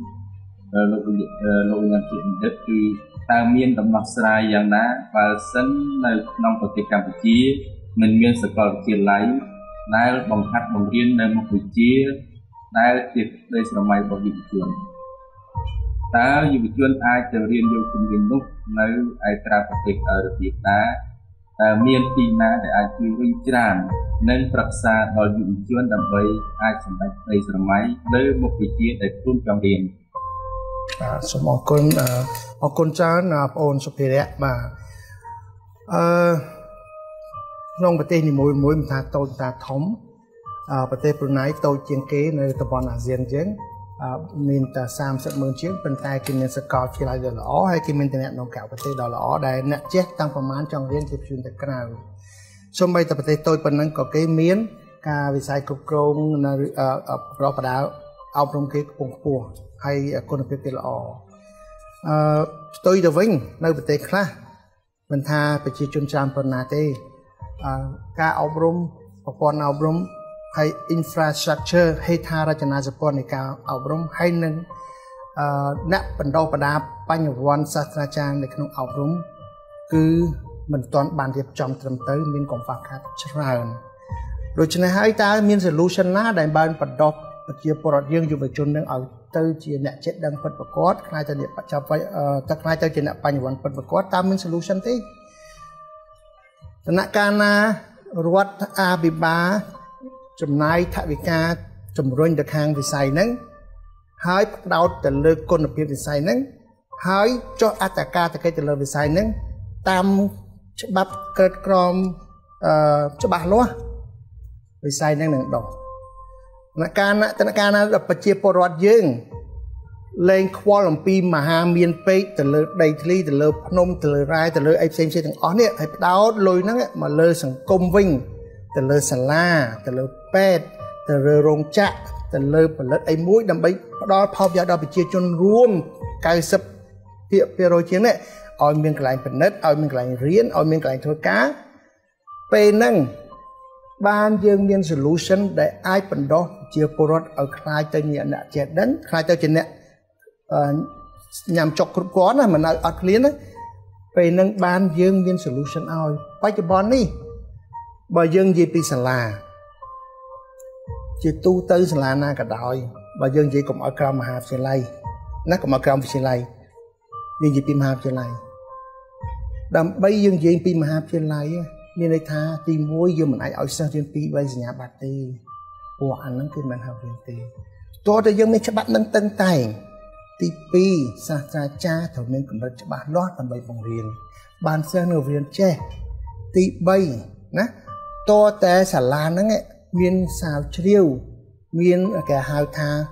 lo yang kita itu tamin tempat serai yang na pasal nong pakai kampuchi men sekolah kecil lain nail bangkat bangkin dan kampuchi nail kit dari seramai bagi tujuan ta như chuyên ai trở riêng vô cùng liên lúc nơi ai tra phát triển ở Việt Nam miền Tây na để ai chuyên vinh tràn nên phát xa đòi dụng chuyên đầm bầy ai chẳng phải đầy giờ máy nơi một vị trí để phun trong điện. Số một con cha là ôn số phê mà nông bát tê thì mỗi mình ta thống bát tê Brunei tôi chiến kế nơi tập đoàn ASEAN chứ mình ta sam sắp mượn chiếc bên tay kinh nghiệm sẽ có chỉ là giờ lõ hay kinh nghiệm internet nông cạo bát tê đó lõ đây nè chết tăng phần mán trong riêng tiếp chuyên tại canal xong bây tập bát tê tôi bênนั้นcó cái miếng ca vì sai cục rong rõ và đáo ao trong cái vùng cua hay con bát tê lõ tôi được vinh nơi bát tê khác mình thaไปជាជនច្រើនប៉ុណ្ណាទេការអប់រំប្រព័ន្ធអប់រំហើយ infrastructure ហេដ្ឋារចនាសម្ព័ន្ធនៃការអប់រំហើយនឹងអ្នកបណ្ដុះបណ្ដាលបញ្ញវន្តសាស្ត្រាចារ្យនៅក្នុងអប់រំគឺមិនទាន់បានរៀបចំត្រឹមត្រូវមានកង្វះខាតច្រើនដូច្នេះហើយតើមាន solution ណាដែលបានបណ្ដុះប្រជាពលរដ្ឋយើងយុវជននឹងឲ្យទៅជាអ្នកចេះដឹងពិតប្រាកដខ្លាយទៅអ្នកបច្ចេកវិទ្យាទៅខ្លាយទៅជាអ្នកបញ្ញវន្តពិតប្រាកដតើមាន solution ទេដំណាក់កាលណារដ្ឋអាភិបាលចំណាយថវិកាជំរុញទៅខាងវិស័យហ្នឹងហើយផ្ដោតទៅលើគុណភាពវិស័យហ្នឹងហើយចុះអត្តកាតកិច្ចទៅលើវិស័យហ្នឹងតាមច្បាប់ក្រិតក្រមច្បាស់លាស់វិស័យហ្នឹងនឹងដុះដំណាក់កាលណាប្រជាពលរដ្ឋយើងលែងខ្វល់អំពីមហាមានពេកទៅលើដីធ្លីទៅលើភ្នំទៅលើរ៉ែទៅលើអីផ្សេងៗទាំងអស់នេះហើយផ្ដោតលុយហ្នឹងមកលើសង្គមវិញទៅលើសាលាទៅលើពេទ្យទៅលើរោងចក្រទៅលើផលិតអីមួយដើម្បីផ្ដល់ផលប្រយោជន៍ដល់ប្រជាជនរួម 90% ជាងនេះឲ្យមានកន្លែងពិនិត្យឲ្យមានកន្លែងរៀនឲ្យមានកន្លែងធ្វើការពេលហ្នឹងបានយើងមាន solution ដែលអាចបណ្ដុះជាពលរដ្ឋឲ្យខ្លាយទៅជាអ្នកចេះដឹងខ្លាយទៅជាអ្នក nhằm chọc cột quán này mà nói ở client đấy về nâng ban dương viên solution ao bây giờ bọn đi bà dương gì pi sala chỉ tu tư sala na cả đôi bà dương gì cũng ở cam hà trên lây nó cũng ở cam trên lây nhưng gì pi hà trên lây đầm bây dương gì pi hà trên lây như này tha tìm mối dương mình ai ở sao trên pi bây giờ nhà bát tì của anh nó cứ mình học trên tì tôi thì dương mình cho bạn nâng tân tay tí pi sa cha cha thầu nên cũng rất bạn lót làm bài phòng riêng bàn sơn ở riêng che tí bay nè to té xả lan đó nghe miên xào chiêu miên cái hào tha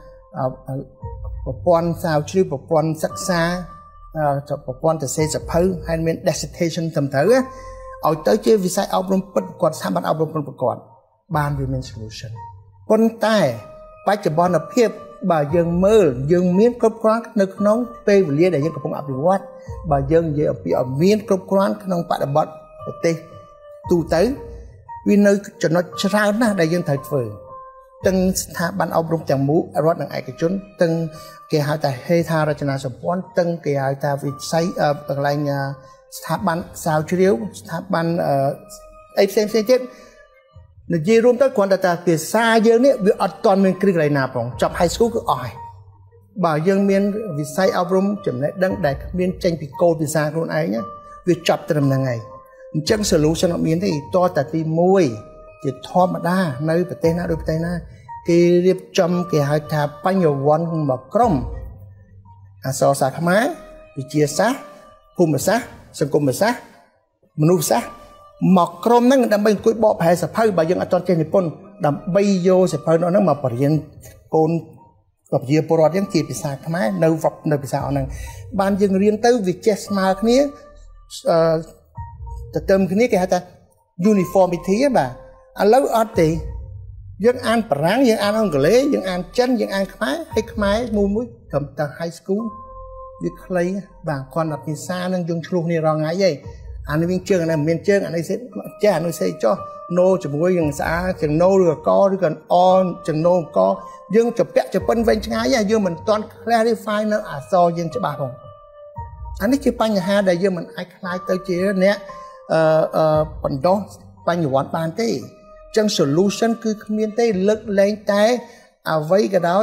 pon xào chiêu pon sắc xa pon từ xe sập hư hay miên dissertation tầm thứ á ở tới chơi vì sai áo bông bật quạt sao bắt áo bông bật quạt ban vì miên solution con tai bây giờ bọn nó phiếp bà dân mơ dân miến cốp quán nước nóng tê và lia để dân công áp dụng quát bà dân về ở miến cốp quán nông bạn là bọn tê tu tới vì nơi cho nó ra na đại dân thời phường từng tha ban ông trong chẳng mũ rót đằng ai cái chốn từng cái hai ta hay tha ra cho nó sập quán từng cái hai ta vì xây ở lại nhà tha ban sao chiếu tha ban ấy xem chết nếu gì rùm tới quan ta từ xa dương này vì ở toàn miền kia này nào phòng chọc high school cứ ỏi bảo dương miền vì say album chấm lại đăng đại miền tranh bị cô từ xa luôn ấy nhá vì chọc từ năm ngày chẳng solution ở miền thì to ta tìm môi chỉ thò mà đa nơi bờ tây na đôi bờ tây na cái điệp châm cái hai thà bao nhiêu vốn mà crom so sa khám á vì chia sát cùng mà sát sân cùng mà sát manu sát mặc crom năng đam bay cối bọ phải sập hơi bà dân ở trong trên Nhật Bản đam bay vô sập hơi nó mà bờ riêng côn gặp gì bờ rọt những chỉ bị sạc máy nâu vập nâu bị sạc năng ban dân riêng tới vì che smart cái ní term cái ní cái ta uniformity bà anh lâu ở thì dân an parang dân an ông lễ dân an chân dân an khmái hay khmái mua muối cầm từ high school việc lấy bà con đặt đi xa năng dùng chlu này rong ngay vậy anh viên chương này miền chương anh ấy sẽ cha nó sẽ cho nô cho mỗi người xã chừng nô được co được gần on chừng nô co dương chụp vẽ chụp phân vân ngay vậy dương mình toàn clarify nó so dương cho bà không anh ấy chỉ banh ha đại dương mình ai khai tới chế nè phần đó banh nhiều quán bàn thế chân solution cứ miền tây lực lên tay vây cái đó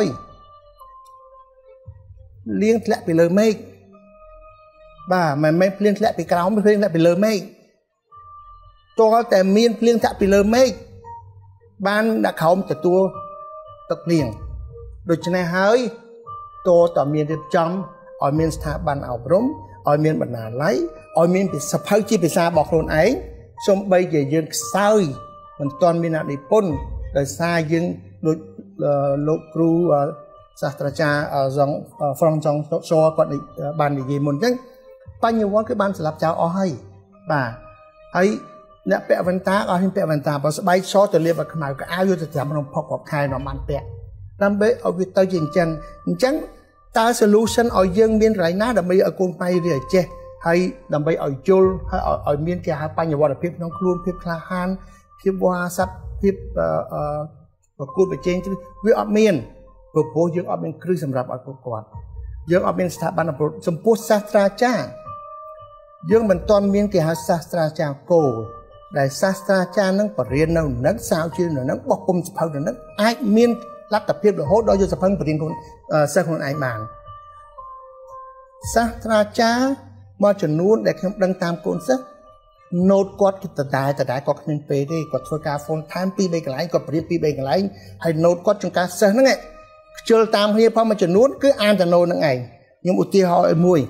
liên lại bị lời mê bà mà mấy liên lại bị cáo mới liên lại bị lơ mê choแต่miên liên lại bị lơ mê ban đã không từ tua tập liền đối với này hơi tôiต่อ miên được trong ở miên sthả ban ảo rống ở miên bản nào lấy ở miên bị sập hơi chi bị xa bọc luôn ấy xong bây giờ dương sao mình toàn miên nào đi pôn đời xa dương đối lục ru sát cha ở dòng phong trong so còn đi bàn gì muốn chứ bao nhiêu quán cái ban sẽ lập chào ở hay bà ấy nè bẹ vân tá ở hình bẹ vân tá bảo bay so từ liệp và khải cái áo vô từ giảm nó phọc phọc khai nó man bẹ làm bẹ ở việt tây dình chân chẳng ta solution ở dân miền rải ná đầm bay ở cồn bay để che hay đầm bay ở chul hay ở miền kia hay bao nhiêu quán là phép nó luôn phép la han phép hoa sắp phép và cồn bị chen với ở miền và phố dân ở miền cứ sầm rạp ở cồn quạt dân ở miền sถาบันสมโพธิศาสตราจารย์dân mình toàn miền kiaศาสตราจารย์โกđạiศาสตราจารย์นั่งปริญญานั่งสาวชื่อนั่งบอกกรมสภาพนั่งไอ้เมียนรัฐเพียบเลยโหดอยสภาพปริญญาคนเสกคนไอ้บางศาสตราจารย์มาจนนู้นได้คำดังตามโกนซักโน้ตกอดกิตได้แต่ได้กอดเป็นเปย์ได้กอดโฟกัสโฟนไทม์ปีใบกระไรกอดปริญญาปีใบกระไรให้โน้ตกอดจงการเสกนั่นไงเจอตามเฮียพอมาจนนู้นคืออ่านแต่โน้ตนั่นไงยังอุทิศเขาไอ้มวย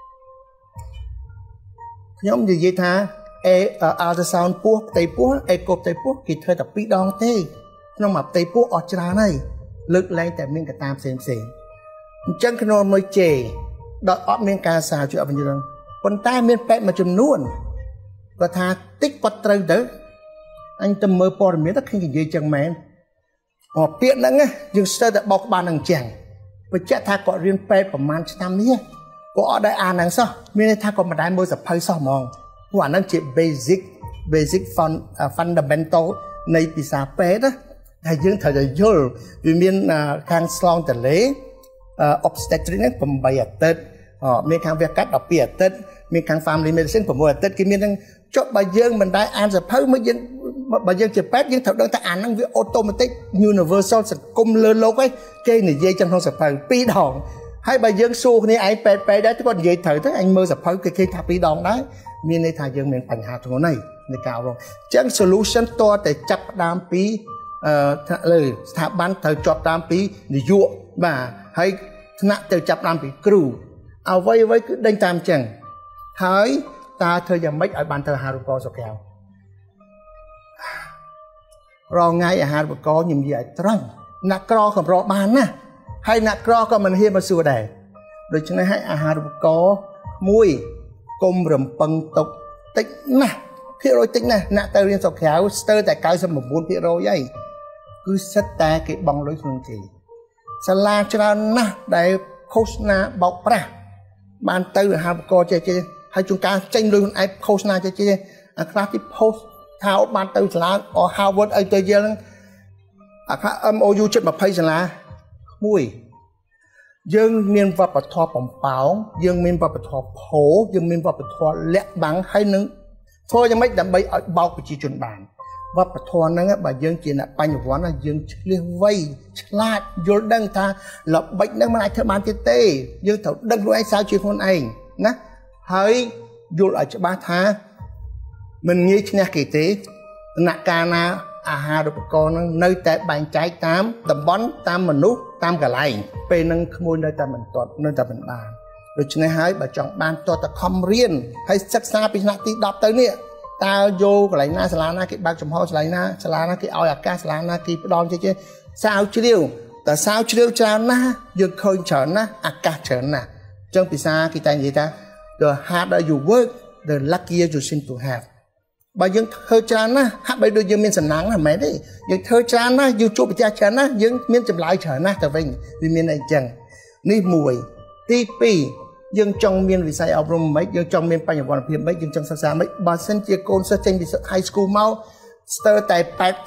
nhóm gì vậy tha ultrasound pua tây pua echo tây pua kịp thời tập bị đòn thế nó mà tây pua ở trên này lực lên tại miền cả tam xem chân cái nó mới chè đợi ở miền ca sao chứ ở bên dưới con tai miền pet mà chùm nuôn và tha tích quật trời đó anh tâm mơ po miền tất khi gì chân mẹ họ biết nữa nghe nhưng sơ đã bọc bàn đằng chèn với chạy tha có riêng pet của man năm nhé có đại an năng sao miền tha có mà đại môi sập hơi sao mong quả năng chỉ basic fundamental này bị sao pet đó thầy dương thời giờ vô vì miền khang slong từ lễ obstetric ហ្នឹង8អាទិត្យមានខាងវះកាត់12អាទិត្យមានខាង family medicine 6អាទិត្យគេមានទាំងចុះបើយើងមិនដែរអានសភៅមកយើងបើយើងជាពេទ្យយើងត្រូវដឹងថាអាហ្នឹងវា automatic universal សង្គមលើលោកឯងគេនិយាយtrongសភៅ2ដងហើយបើយើងសួរគ្នាឯងពេទ្យដែរគាត់និយាយត្រូវទៅអញមើលសភៅគេថា2ដងដែរមានន័យថាយើងមានបញ្ហាធ្ងន់ហើយនៃការអប់រំអញ្ចឹង solution តតែចាប់ផ្ដើមពីលើស្ថាប័នត្រូវចាប់តាមពីនាយកបាទហើយថ្នាក់ទៅចាប់តាមពីគ្រូអ្វីគឺដេញតាមអញ្ចឹងហើយតើធ្វើយ៉ាងម៉េចឲ្យបានទៅអាហារូបករណ៍សុខារងថ្ងៃអាហារូបករណ៍ខ្ញុំនិយាយឲ្យត្រង់អ្នកក្រកម្របានណាហើយអ្នកក្រក៏មិនហ៊ានមកសួរដែរដូច្នេះឲ្យអាហារូបករណ៍មួយកុំរំពឹងទុកតិចណាស់ភាគរយតិចណាស់អ្នកទៅរៀនសុខាស្ទើរតែ 99% ហើយគឺសិតតែគេបង់លុយខ្លួនគេសាលាច្រើនណាស់ដែលឃោសនាបោកប្រាស់បានទៅអាហារូបករណ៍ចេះហើយជួនកាលចេញលុយខ្លួនឯងឃោសនាចេះអាខ្លះទី post ថាបានទៅសាលាអ Harvard អីទៅយើងអាខ្លះ MOU ជិត20សាលាមួយយើងមានវប្បធម៌បំផោងយើងមានវប្បធម៌ផោយើងមានវប្បធម៌លាក់បាំងហើយនឹងធ្វើយ៉ាងម៉េចដើម្បីឲ្យបោកប្រជាជនបានវប្បធម៌ហ្នឹងបើយើងជាអ្នកបញ្ញវន្តយើងឆ្លៀសវៃឆ្លាតយល់ដឹងថាល្បិចហ្នឹងមិនអាចធ្វើបានទៀតទេយើងត្រូវដឹងខ្លួនឯងសើជាខ្លួនឯងណាហើយយល់ឲ្យច្បាស់ថាមិនងាយឈ្នះគេទេដំណាក់កាលណាអាហារូបករណ៍ហ្នឹងនៅតែបែងចែកតាមតំបន់តាមមនុស្សតាមកន្លែងពេលហ្នឹងក្មួយនៅតែមិនទាត់នៅតែមិនបានដូច្នេះហើយបើចង់បានតតែខំរៀនហើយសិក្សាពីថ្នាក់ទី10ទៅនេះតើយកកន្លែងណាសាលាណាគេបើកចំហសាលាណាគេឲ្យឱកាសសាលាណាគេផ្ដល់ចេះសាវជ្រាវតែសាវជ្រាវច្រើនណាស់យើងឃើញច្រើនណាស់ឱកាសច្រើនណាស់អញ្ចឹងភាសាគេតែនិយាយថា the harder you work the luckier you seem to have បើយើងធ្វើច្រើនណាស់ហាក់បីដូចយើងមានសំណាងណាស់មែនទេយើងធ្វើច្រើនណាស់យើងជួបប្រទះច្រើនណាស់យើងមានចម្លើយច្រើនណាស់ទៅវិញវាមានអីចឹងនេះមួយទី2យើងចង់មានវិស័យអប់រំមិនយើងចង់មានបញ្ញវន្តភាពមិនយើងចង់សិក្សាមិនបើសិនជាកូនសិស្សចេញពី high school មកស្ទើរតែ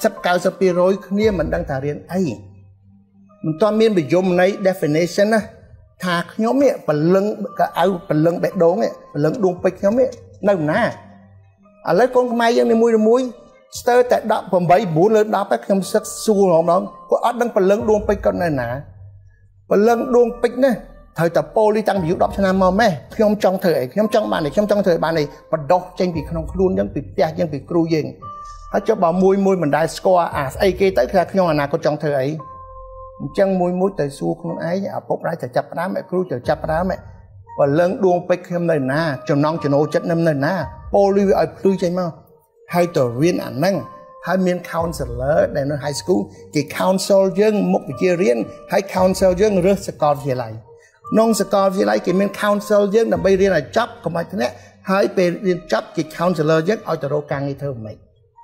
80-90% គ្នាមិនដឹងថារៀនអីមិនទាន់មានវិយមន័យ definition ណាថាខ្ញុំនេះពលឹងកៅអៅពលឹងបេះដូងនេះពលឹងដួងពេជ្រខ្ញុំនេះនៅណាឥឡូវកូនខ្មែរយើងនីមួយស្ទើរតែ18 9លើ10ខ្ញុំសិក្សាសួរម្ដងគាត់អត់ដឹងពលឹងដួងពេជ្រគាត់នៅណាពលឹងដួងពេជ្រណាត្រូវតែប៉ូលីតាំងពី10ឆ្នាំមកម៉េះខ្ញុំចង់ធ្វើអីខ្ញុំចង់បានអីខ្ញុំចង់ធ្វើបានអីបដោះចេញពីក្នុងខ្លួនយើងពីផ្ទះយើងពីគ្រូយើងហើយចុះបើមួយមិនដែលស្គាល់អាស្អីគេទៅថាខ្ញុំអនាគតចង់ធ្វើអីអញ្ចឹងមួយទៅសួរខ្លួនឯងឪពុកម្ដាយទៅចាប់ផ្ដើមឯគ្រូទៅចាប់ផ្ដើមបើលឹងដួងពេជ្រខ្ញុំនៅណាចំណងចំណូលចិត្តខ្ញុំនៅណាប៉ូលីវាឲ្យភ្លឺចេញមកហើយទៅរៀនអាហ្នឹងហើយមាន counselor ដែលនៅ high school គេ counsel យើងមុខវិជ្ជារៀនហើយ counsel យើងរើសសាកលវិទ្យាល័យក្នុងសាកលវិទ្យាល័យគេមាន counsel យើងដើម្បីរៀនឲ្យចប់កុំឲ្យធ្លាក់ហើយពេលរៀនចប់គេ counselor យើងឲ្យទៅរកការងារធ្វើមិន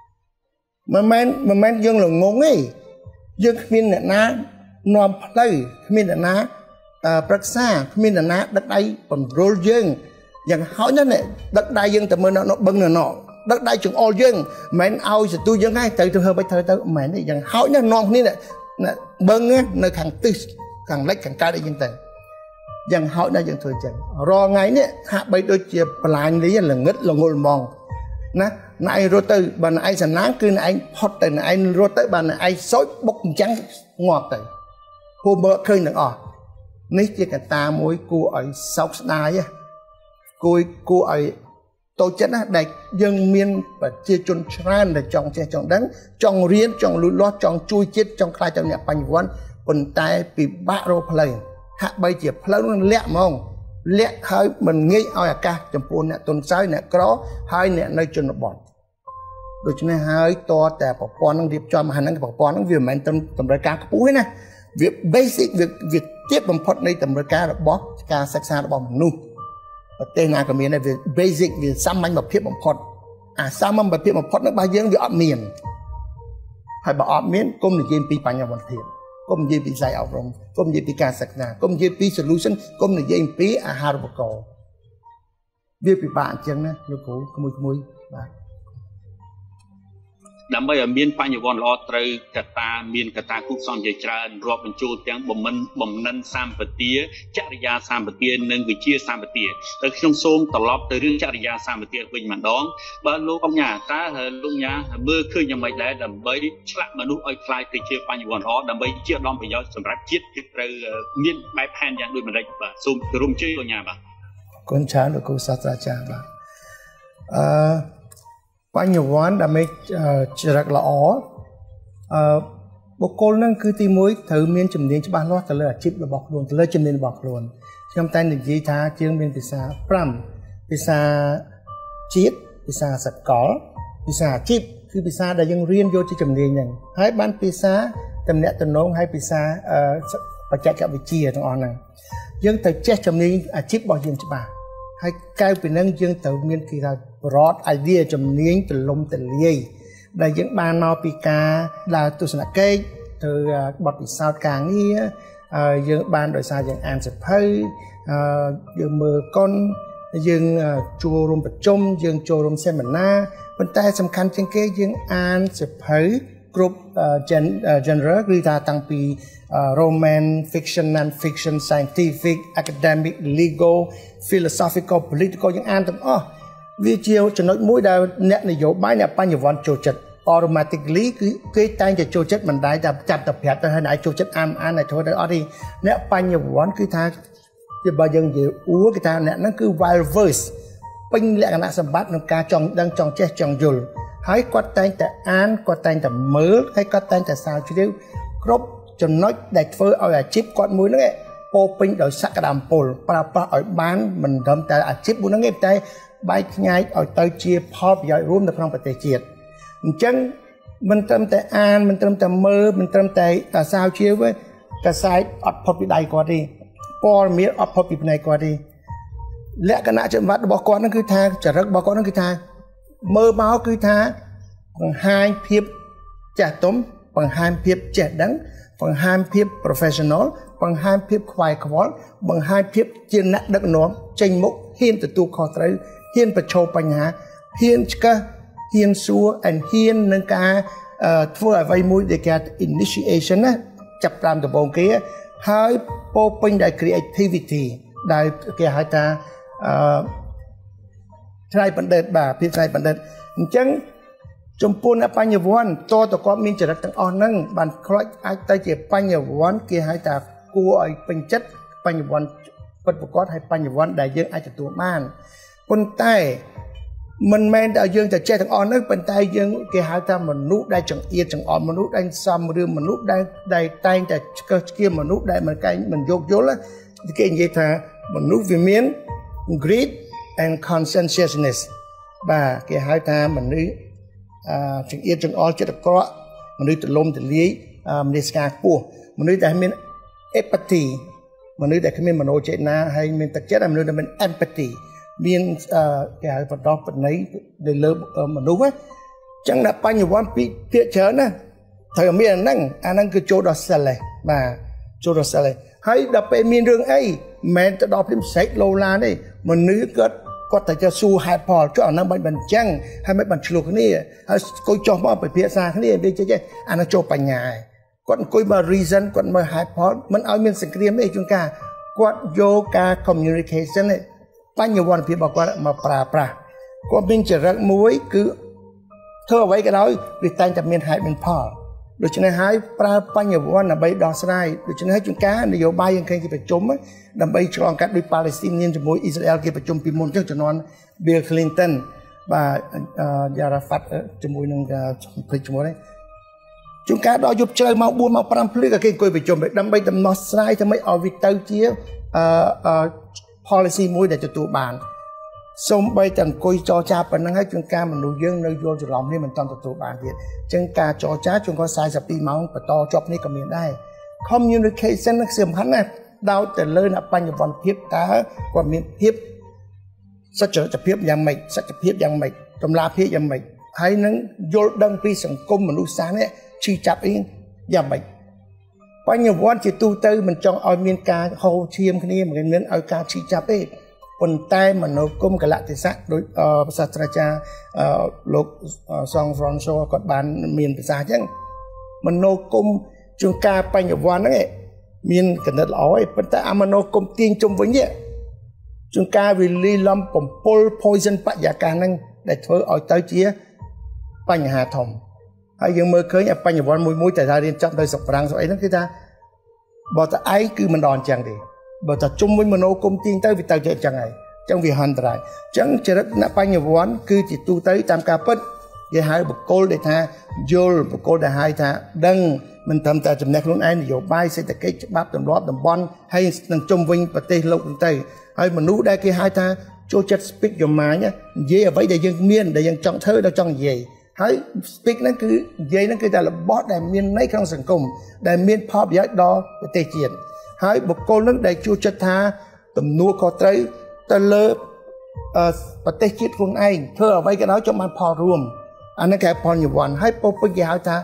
មែនយើងល្ងងទេយើងគ្មានអ្នកណានាំផ្លូវគ្មានអ្នកណាប្រឹក្សាគ្មានអ្នកណាដឹកដៃបញ្រុលយើងយ៉ាងហោចណាស់ដឹកដៃយើងទៅមើលនៅបឹងនៅដឹកដៃចង្អុលយើងមិនមែនឲ្យសទូយើងហ្នឹងទៅធ្វើមិនត្រូវទៅមិនមែនទេយ៉ាងហោចណាស់នាំគ្នាបឹងនៅខាងទិសខាងលិចខាងកើតអីចឹងទៅយ៉ាងហោចណាស់យើងធ្វើចឹងរាល់ថ្ងៃនេះហាក់បីដូចជាបន្លាញលីល្ងឹតល្ងល់ហ្មងណាណែឯងរត់ទៅបើណែឯងសំណាងគឺណែឯងផុតទៅណែឯងរត់ទៅបើណែឯងសោចបុកអញ្ចឹងងាប់ទៅគួរមើលឃើញទាំងអស់នេះជាកត្តាមួយគួរឲ្យសោកស្ដាយគួរឲ្យតូចចិត្តណាដែលយើងមានប្រជាជនច្រើនដែលចង់ចេះចង់ដឹងចង់រៀនចង់លូតលាស់ចង់ជួយជាតិចង់ខ្លាចទៅអ្នកបញ្ញវន្តប៉ុន្តែពិបាករកផ្លូវហាក់បីជាផ្លូវនឹងលាក់ហ្មងលាក់ហើយមិនងាយឲ្យឱកាសចំពោះអ្នកទុនខ្សោយអ្នកក្រហើយអ្នកនៅជនបទដូច្នេះហើយតតែប្រព័ន្ធនឹងរៀបចំហ្នឹងប្រព័ន្ធហ្នឹងវាមិនមែនតម្រូវការខ្ពស់ទេណាវា basic វាទាបបំផុតនៃតម្រូវការរបស់ការសិក្សារបស់មនុស្សប្រទេសណាក៏មានដែរវា basic វាសាមញ្ញភាពបំផុតអាសាមញ្ញភាពបំផុតរបស់យើងវាអត់មានហើយបើអត់មានកុំនិយាយពីបញ្ញវន្តភាពកុំនិយាយពីវិស័យអប់រំកុំនិយាយពីការសិក្សាកុំនិយាយពី solution កុំនិយាយពីអាហារូបករណ៍វាពិបាកអញ្ចឹងណាលោកគ្រូក្មួយបាទដើម្បីឲ្យមានបញ្ញវន្តល្អត្រូវកត្តាមានកត្តាគូផ្សំជាច្រើនរាប់បញ្ចូលទាំងបំណិនសម្បទាចរិយាសម្បទានិងវិជាសម្បទាតែខ្ញុំសូមត្រឡប់ទៅរឿងចរិយាសម្បទាវិញម្ដងបើលោកអញ្ញាតើលោកអញ្ញាមើលឃើញយ៉ាងម៉េចដែរដើម្បីឆ្លាក់មនុស្សឲ្យខ្លាយទៅជាបញ្ញវន្តល្អដើម្បីជាឧត្តមប្រយោជន៍សម្រាប់ជាតិគឺត្រូវមានបែបផែនយ៉ាងដូចម្ដេចបាទសូមគោរពជឿលោកអញ្ញាបាទគុណច្រើនលោកគ្រូសាស្ត្រាចារ្យបាទបញ្ញវន្តដើម្បីចរិតល្អបុគ្គលនឹងគឺទី1ត្រូវមានជំនាញច្បាស់លាស់ទៅលើអាជីពរបស់ខ្លួនទៅលើជំនាញរបស់ខ្លួនខ្ញុំតែនិយាយថាជាងមានភាសា5ភាសាជាតិភាសាសកលភាសាអាជីពគឺភាសាដែលយើងរៀនយកជាជំនាញហ្នឹងហើយបានភាសាតំណាក់តំណងហើយភាសាបច្ចេកវិទ្យាទាំងអស់ហ្នឹងយើងត្រូវចេះជំនាញអាជីពរបស់យើងច្បាស់ហើយក្រៅពីហ្នឹងយើងត្រូវមានគេថា broad idea ជំនាញទូលំទូលាយដែលយើងបានមកពីការដើរទស្សនកិច្ចទៅបទពិសោធន៍ការងារយើងបានដោយសារយើងអានសៀវភៅយើងមើលកុនយើងចូលរួមប្រជុំយើងចូលរួម seminar ប៉ុន្តែសំខាន់ជាងគេយើងអានសៀវភៅគ្រប់ genre គឺថាតាំងពី romance fiction non fiction scientific academic legal philosophical political យើងអានទាំងអស់វាជាចំណុចមួយដែលអ្នកនយោបាយអ្នកបញ្ញវន្តចូលចិត្ត automatically គឺគេតែងតែចូលចិត្តមិនដែរតែចាប់តែប្រាប់ទៅហើយអ្នកចូលចិត្តអានតែធ្វើទៅអត់ទេអ្នកបញ្ញវន្តគឺថាជាបើយើងនិយាយគេថាអ្នកហ្នឹងគឺ well versed ពេញលក្ខណៈសម្បត្តិក្នុងការចង់ដឹងចង់ចេះចង់យល់ហើយគាត់តែងតែអានគាត់តែងតែមើលហើយគាត់តែងតែស្រាវជ្រាវគ្រប់ចំណុចដែលធ្វើឲ្យអាជីពគាត់មួយហ្នឹងពោពេញដោយសក្តានុពលប្រើប្រាស់ឲ្យបានមិនត្រឹមតែអាជីពមួយហ្នឹងទេតែបែកខ្ញែកឲ្យទៅជាផលប្រយោជន៍រួមនៅក្នុងប្រទេសជាតិអញ្ចឹងមិនត្រឹមតែអានមិនត្រឹមតែមើលមិនត្រឹមតែស្រាវជ្រាវទេកាសែតអត់ផុតពីដៃគាត់ទេព័ត៌មានអត់ផុតពីភ្នែកគាត់ទេលក្ខណៈចម្បាត់របស់គាត់ហ្នឹងគឺថាចរិតរបស់គាត់ហ្នឹងគឺថាមើលមកគឺថាបង្ហាញភាពចាស់ទុំបង្ហាញភាពចេះដឹងបង្ហាញភាព professional បង្ហាញភាពខ្វាយខ្វល់បង្ហាញភាពជាអ្នកដឹកនាំចេញមុខហ៊ានទទួលខុសត្រូវហ៊ានប្រឈមបញ្ហាហ៊ានឆ្កឹះហ៊ានសួរ and ហ៊ាននឹងការធ្វើអ្វីមួយដែលគេ initiation ណាចាប់តាមដំបូងគេហើយពោពេញដោយ creativity ដែលគេហៅថាឆ្នៃបណ្ឌិតបាទភាពឆ្នៃបណ្ឌិតអញ្ចឹងចំពោះអ្នកបញ្ញវន្តតើគាត់មានចរិតទាំងអស់ហ្នឹងបានខ្លាចអាចទៅជាបញ្ញវន្តគេហៅថាគួរឲ្យពេញចិត្តបញ្ញវន្តពិតប្រាកដហើយបញ្ញវន្តដែលយើងអាចទទួលបានប៉ុន្តែមិនមែនតែយើងតែចេះទាំងអស់ហ្នឹងប៉ុន្តែយើងគេហៅថាមនុស្សដែលចង្អៀតចង្អល់មនុស្សដែលសំរឿងមនុស្សដែលតែងតែឆ្កឹះឆ្កៀមមនុស្សដែលមិនយោគយល់គេនិយាយថាមនុស្សវាមាន greed and conscientiousness បាទគេហៅថាមនុស្សចង្អៀតចង្អល់ចិត្តអាក្រក់មនុស្សទលំទលាយមនុស្សស្ការខ្ពស់មនុស្សដែលមាន empathy មនុស្សដែលគ្មានមនោចេតនាហើយមានទឹកចិត្តហើយមនុស្សដែលមាន empathy មានគេហៅបន្តបន័យទៅលើមនុស្សចឹងដល់បញ្ញវន្តពីភាគច្រើនណាត្រូវមានអាហ្នឹងគឺចូលដល់ cell បាទចូលដល់ cell ហើយដល់ពេលមានរឿងអីមិនមែនទៅដល់ព្រមស្រែកលោឡាទេមនុស្សគាត់តែจะសួរហេតុផលចុះអាហ្នឹងមិនអញ្ចឹងហើយមិនបានឆ្លោះគ្នាហើយអង្គុយចុះមកពិភាក្សាគ្នាវាចេះអាហ្នឹងចូលបញ្ញាគាត់អង្គុយមក reason គាត់មើលហេតុផលមិនឲ្យមានសង្គ្រាមទេជួនកាលគាត់យកការ communication បញ្ញវន្តភាពរបស់គាត់មកប្រើប្រាស់គាត់មានចរិតមួយគឺធ្វើអ្វីក៏ដោយវាតែងតែមានហេតុមានផលដូច្នេះហើយប្រើបញ្ញវន្តដើម្បីដោះស្រាយដូច្នេះហើយជួនកាលនយោបាយយើងឃើញគេប្រជុំដើម្បីឆ្លងកាត់ដោយប៉ាឡេស្ទីនជាមួយអ៊ីស្រាអែលគេប្រជុំពីមុនចឹងជំនាន់ Bill Clinton បាទArafat ជាមួយនឹងភ្លេចជាមួយជួនកាលដល់យប់ជ្រៅម៉ោង4ម៉ោង5ភ្លឺក៏គេអង្គុយប្រជុំដើម្បីដំណោះស្រាយធ្វើម៉េចឲ្យវាទៅជាpolicy មួយដែលទទួលបានសូម្បីតែអង្គុយចរចាប៉ុណ្ណឹងហើយជួនកាលមនុស្សយើងនៅយល់ច្រឡំនេះមិនទាន់ទទួលបានទៀតអញ្ចឹងការចរចាជួនកាល42ម៉ោងបន្តជាប់នេះក៏មានដែរ communication គឺសំខាន់ណាស់ដោតទៅលើអ្នកបញ្ញវន្តភាពតើគាត់មានភាពសច្ចភាពយ៉ាងម៉េចសច្ចភាពយ៉ាងម៉េចតម្លាភាពយ៉ាងម៉េចហើយនឹងយល់ដឹងពីសង្គមមនុស្សសាស្ត្រនេះឈឺចាប់អីយ៉ាងម៉េចបញ្ញវន្តជាទូទៅមិនចង់ឲ្យមានការហូរឈាមគ្នាមិនមានឲ្យការឈឺចាប់ទេប៉ុន្តែមនោគមកលៈទេសៈដោយសាស្ត្រាចារ្យលោកសងហ្វ្រង់សូគាត់បានមានប្រសាសន៍អញ្ចឹងមនោគមជួនកាលបញ្ញវន្តហ្នឹងមានកណិតល្អឯងប៉ុន្តែអាមនោគមទាញជុំវិញនេះជួនកាលវាលីលំបំពុល poison បរិយាកាសហ្នឹងដែលធ្វើឲ្យទៅជាបញ្ហាធំហើយយើងមើលឃើញបញ្ញវន្តមួយតែថារៀនចប់ដោយសុខប្រាំងស្អីហ្នឹងគឺថាបើតែឯងគឺមិនដល់អញ្ចឹងទេបើតែជុំវិញមនោគមទាញទៅវាទៅជាអញ្ចឹងហើយអញ្ចឹងវាហន្តរាយអញ្ចឹងចរិតអ្នកបញ្ញវន្តគឺជាទូទៅតាមការពិតគេហៅបុគ្គលដែលថាយល់បុគ្គលដែលហៅថាដឹងមិនត្រឹមតែចំណេះខ្លួនឯងនយោបាយសេដ្ឋកិច្ចច្បាប់ទម្លាប់តំបន់ហើយនឹងជុំវិញប្រទេសលោកហ្នឹងទៅហើយមនុស្សដែលគេហៅថាចូលចិត្ត speak your mind និយាយអ្វីដែលយើងមានដែលយើងចង់ធ្វើដល់ចង់និយាយហើយ speak ហ្នឹងគឺនិយាយហ្នឹងគឺតែរបស់ដែលមានន័យក្នុងសង្គមដែលមានផលប្រយោជន៍ដល់ប្រទេសជាតិហើយបុគ្គលហ្នឹងដែលជួយចិត្តថាទំនួលខុសត្រូវទៅលើប្រទេសជាតិខ្លួនឯងធ្វើអ្វីក៏ដោយចង់បានផលរួមអានេះគេបញ្ញវន្តហើយពុទ្ធគេហៅថា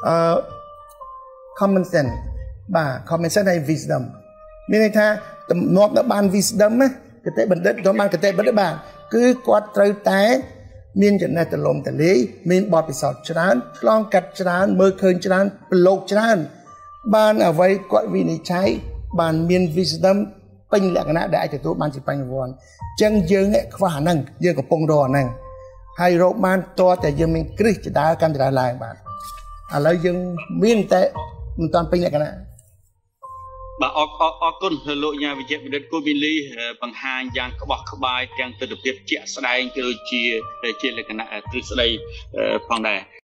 common sense បាទ common sense ហើយ wisdom មានន័យថាទំនាប់ដល់បាន wisdom ណាគតិបណ្ឌិតដល់បានគតិបណ្ឌិតបាទគឺគាត់ត្រូវតែមានចំណេះទលំទលាយមានបទពិសោធន៍ច្រើនឆ្លងកាត់ច្រើនមើលឃើញច្រើនប្រឡូកច្រើនបានអ្វីគាត់វិនិច្ឆ័យបានមាន wisdom ពេញលក្ខណៈដែលអាចទទួលបានជាបញ្ញវន្តអញ្ចឹងយើងខ្វះអាហ្នឹងយើងកំពុងរកអាហ្នឹងហើយរកបានតតែយើងមានគ្រឹះចដាលកម្មចដាលឡើងបាទឥឡូវយើងមានតែមិនតាន់ពេញលក្ខណៈបាទអរគុណលោកញ៉ាវិជ្ជបណ្ឌិតគូមីលីបង្ហាញយ៉ាងក្បោះក្បាយទាំងទស្សនវិជ្ជាជាក់ស្ដែងក៏ដូចជាលក្ខណៈទ្រឹស្ដីផងដែរ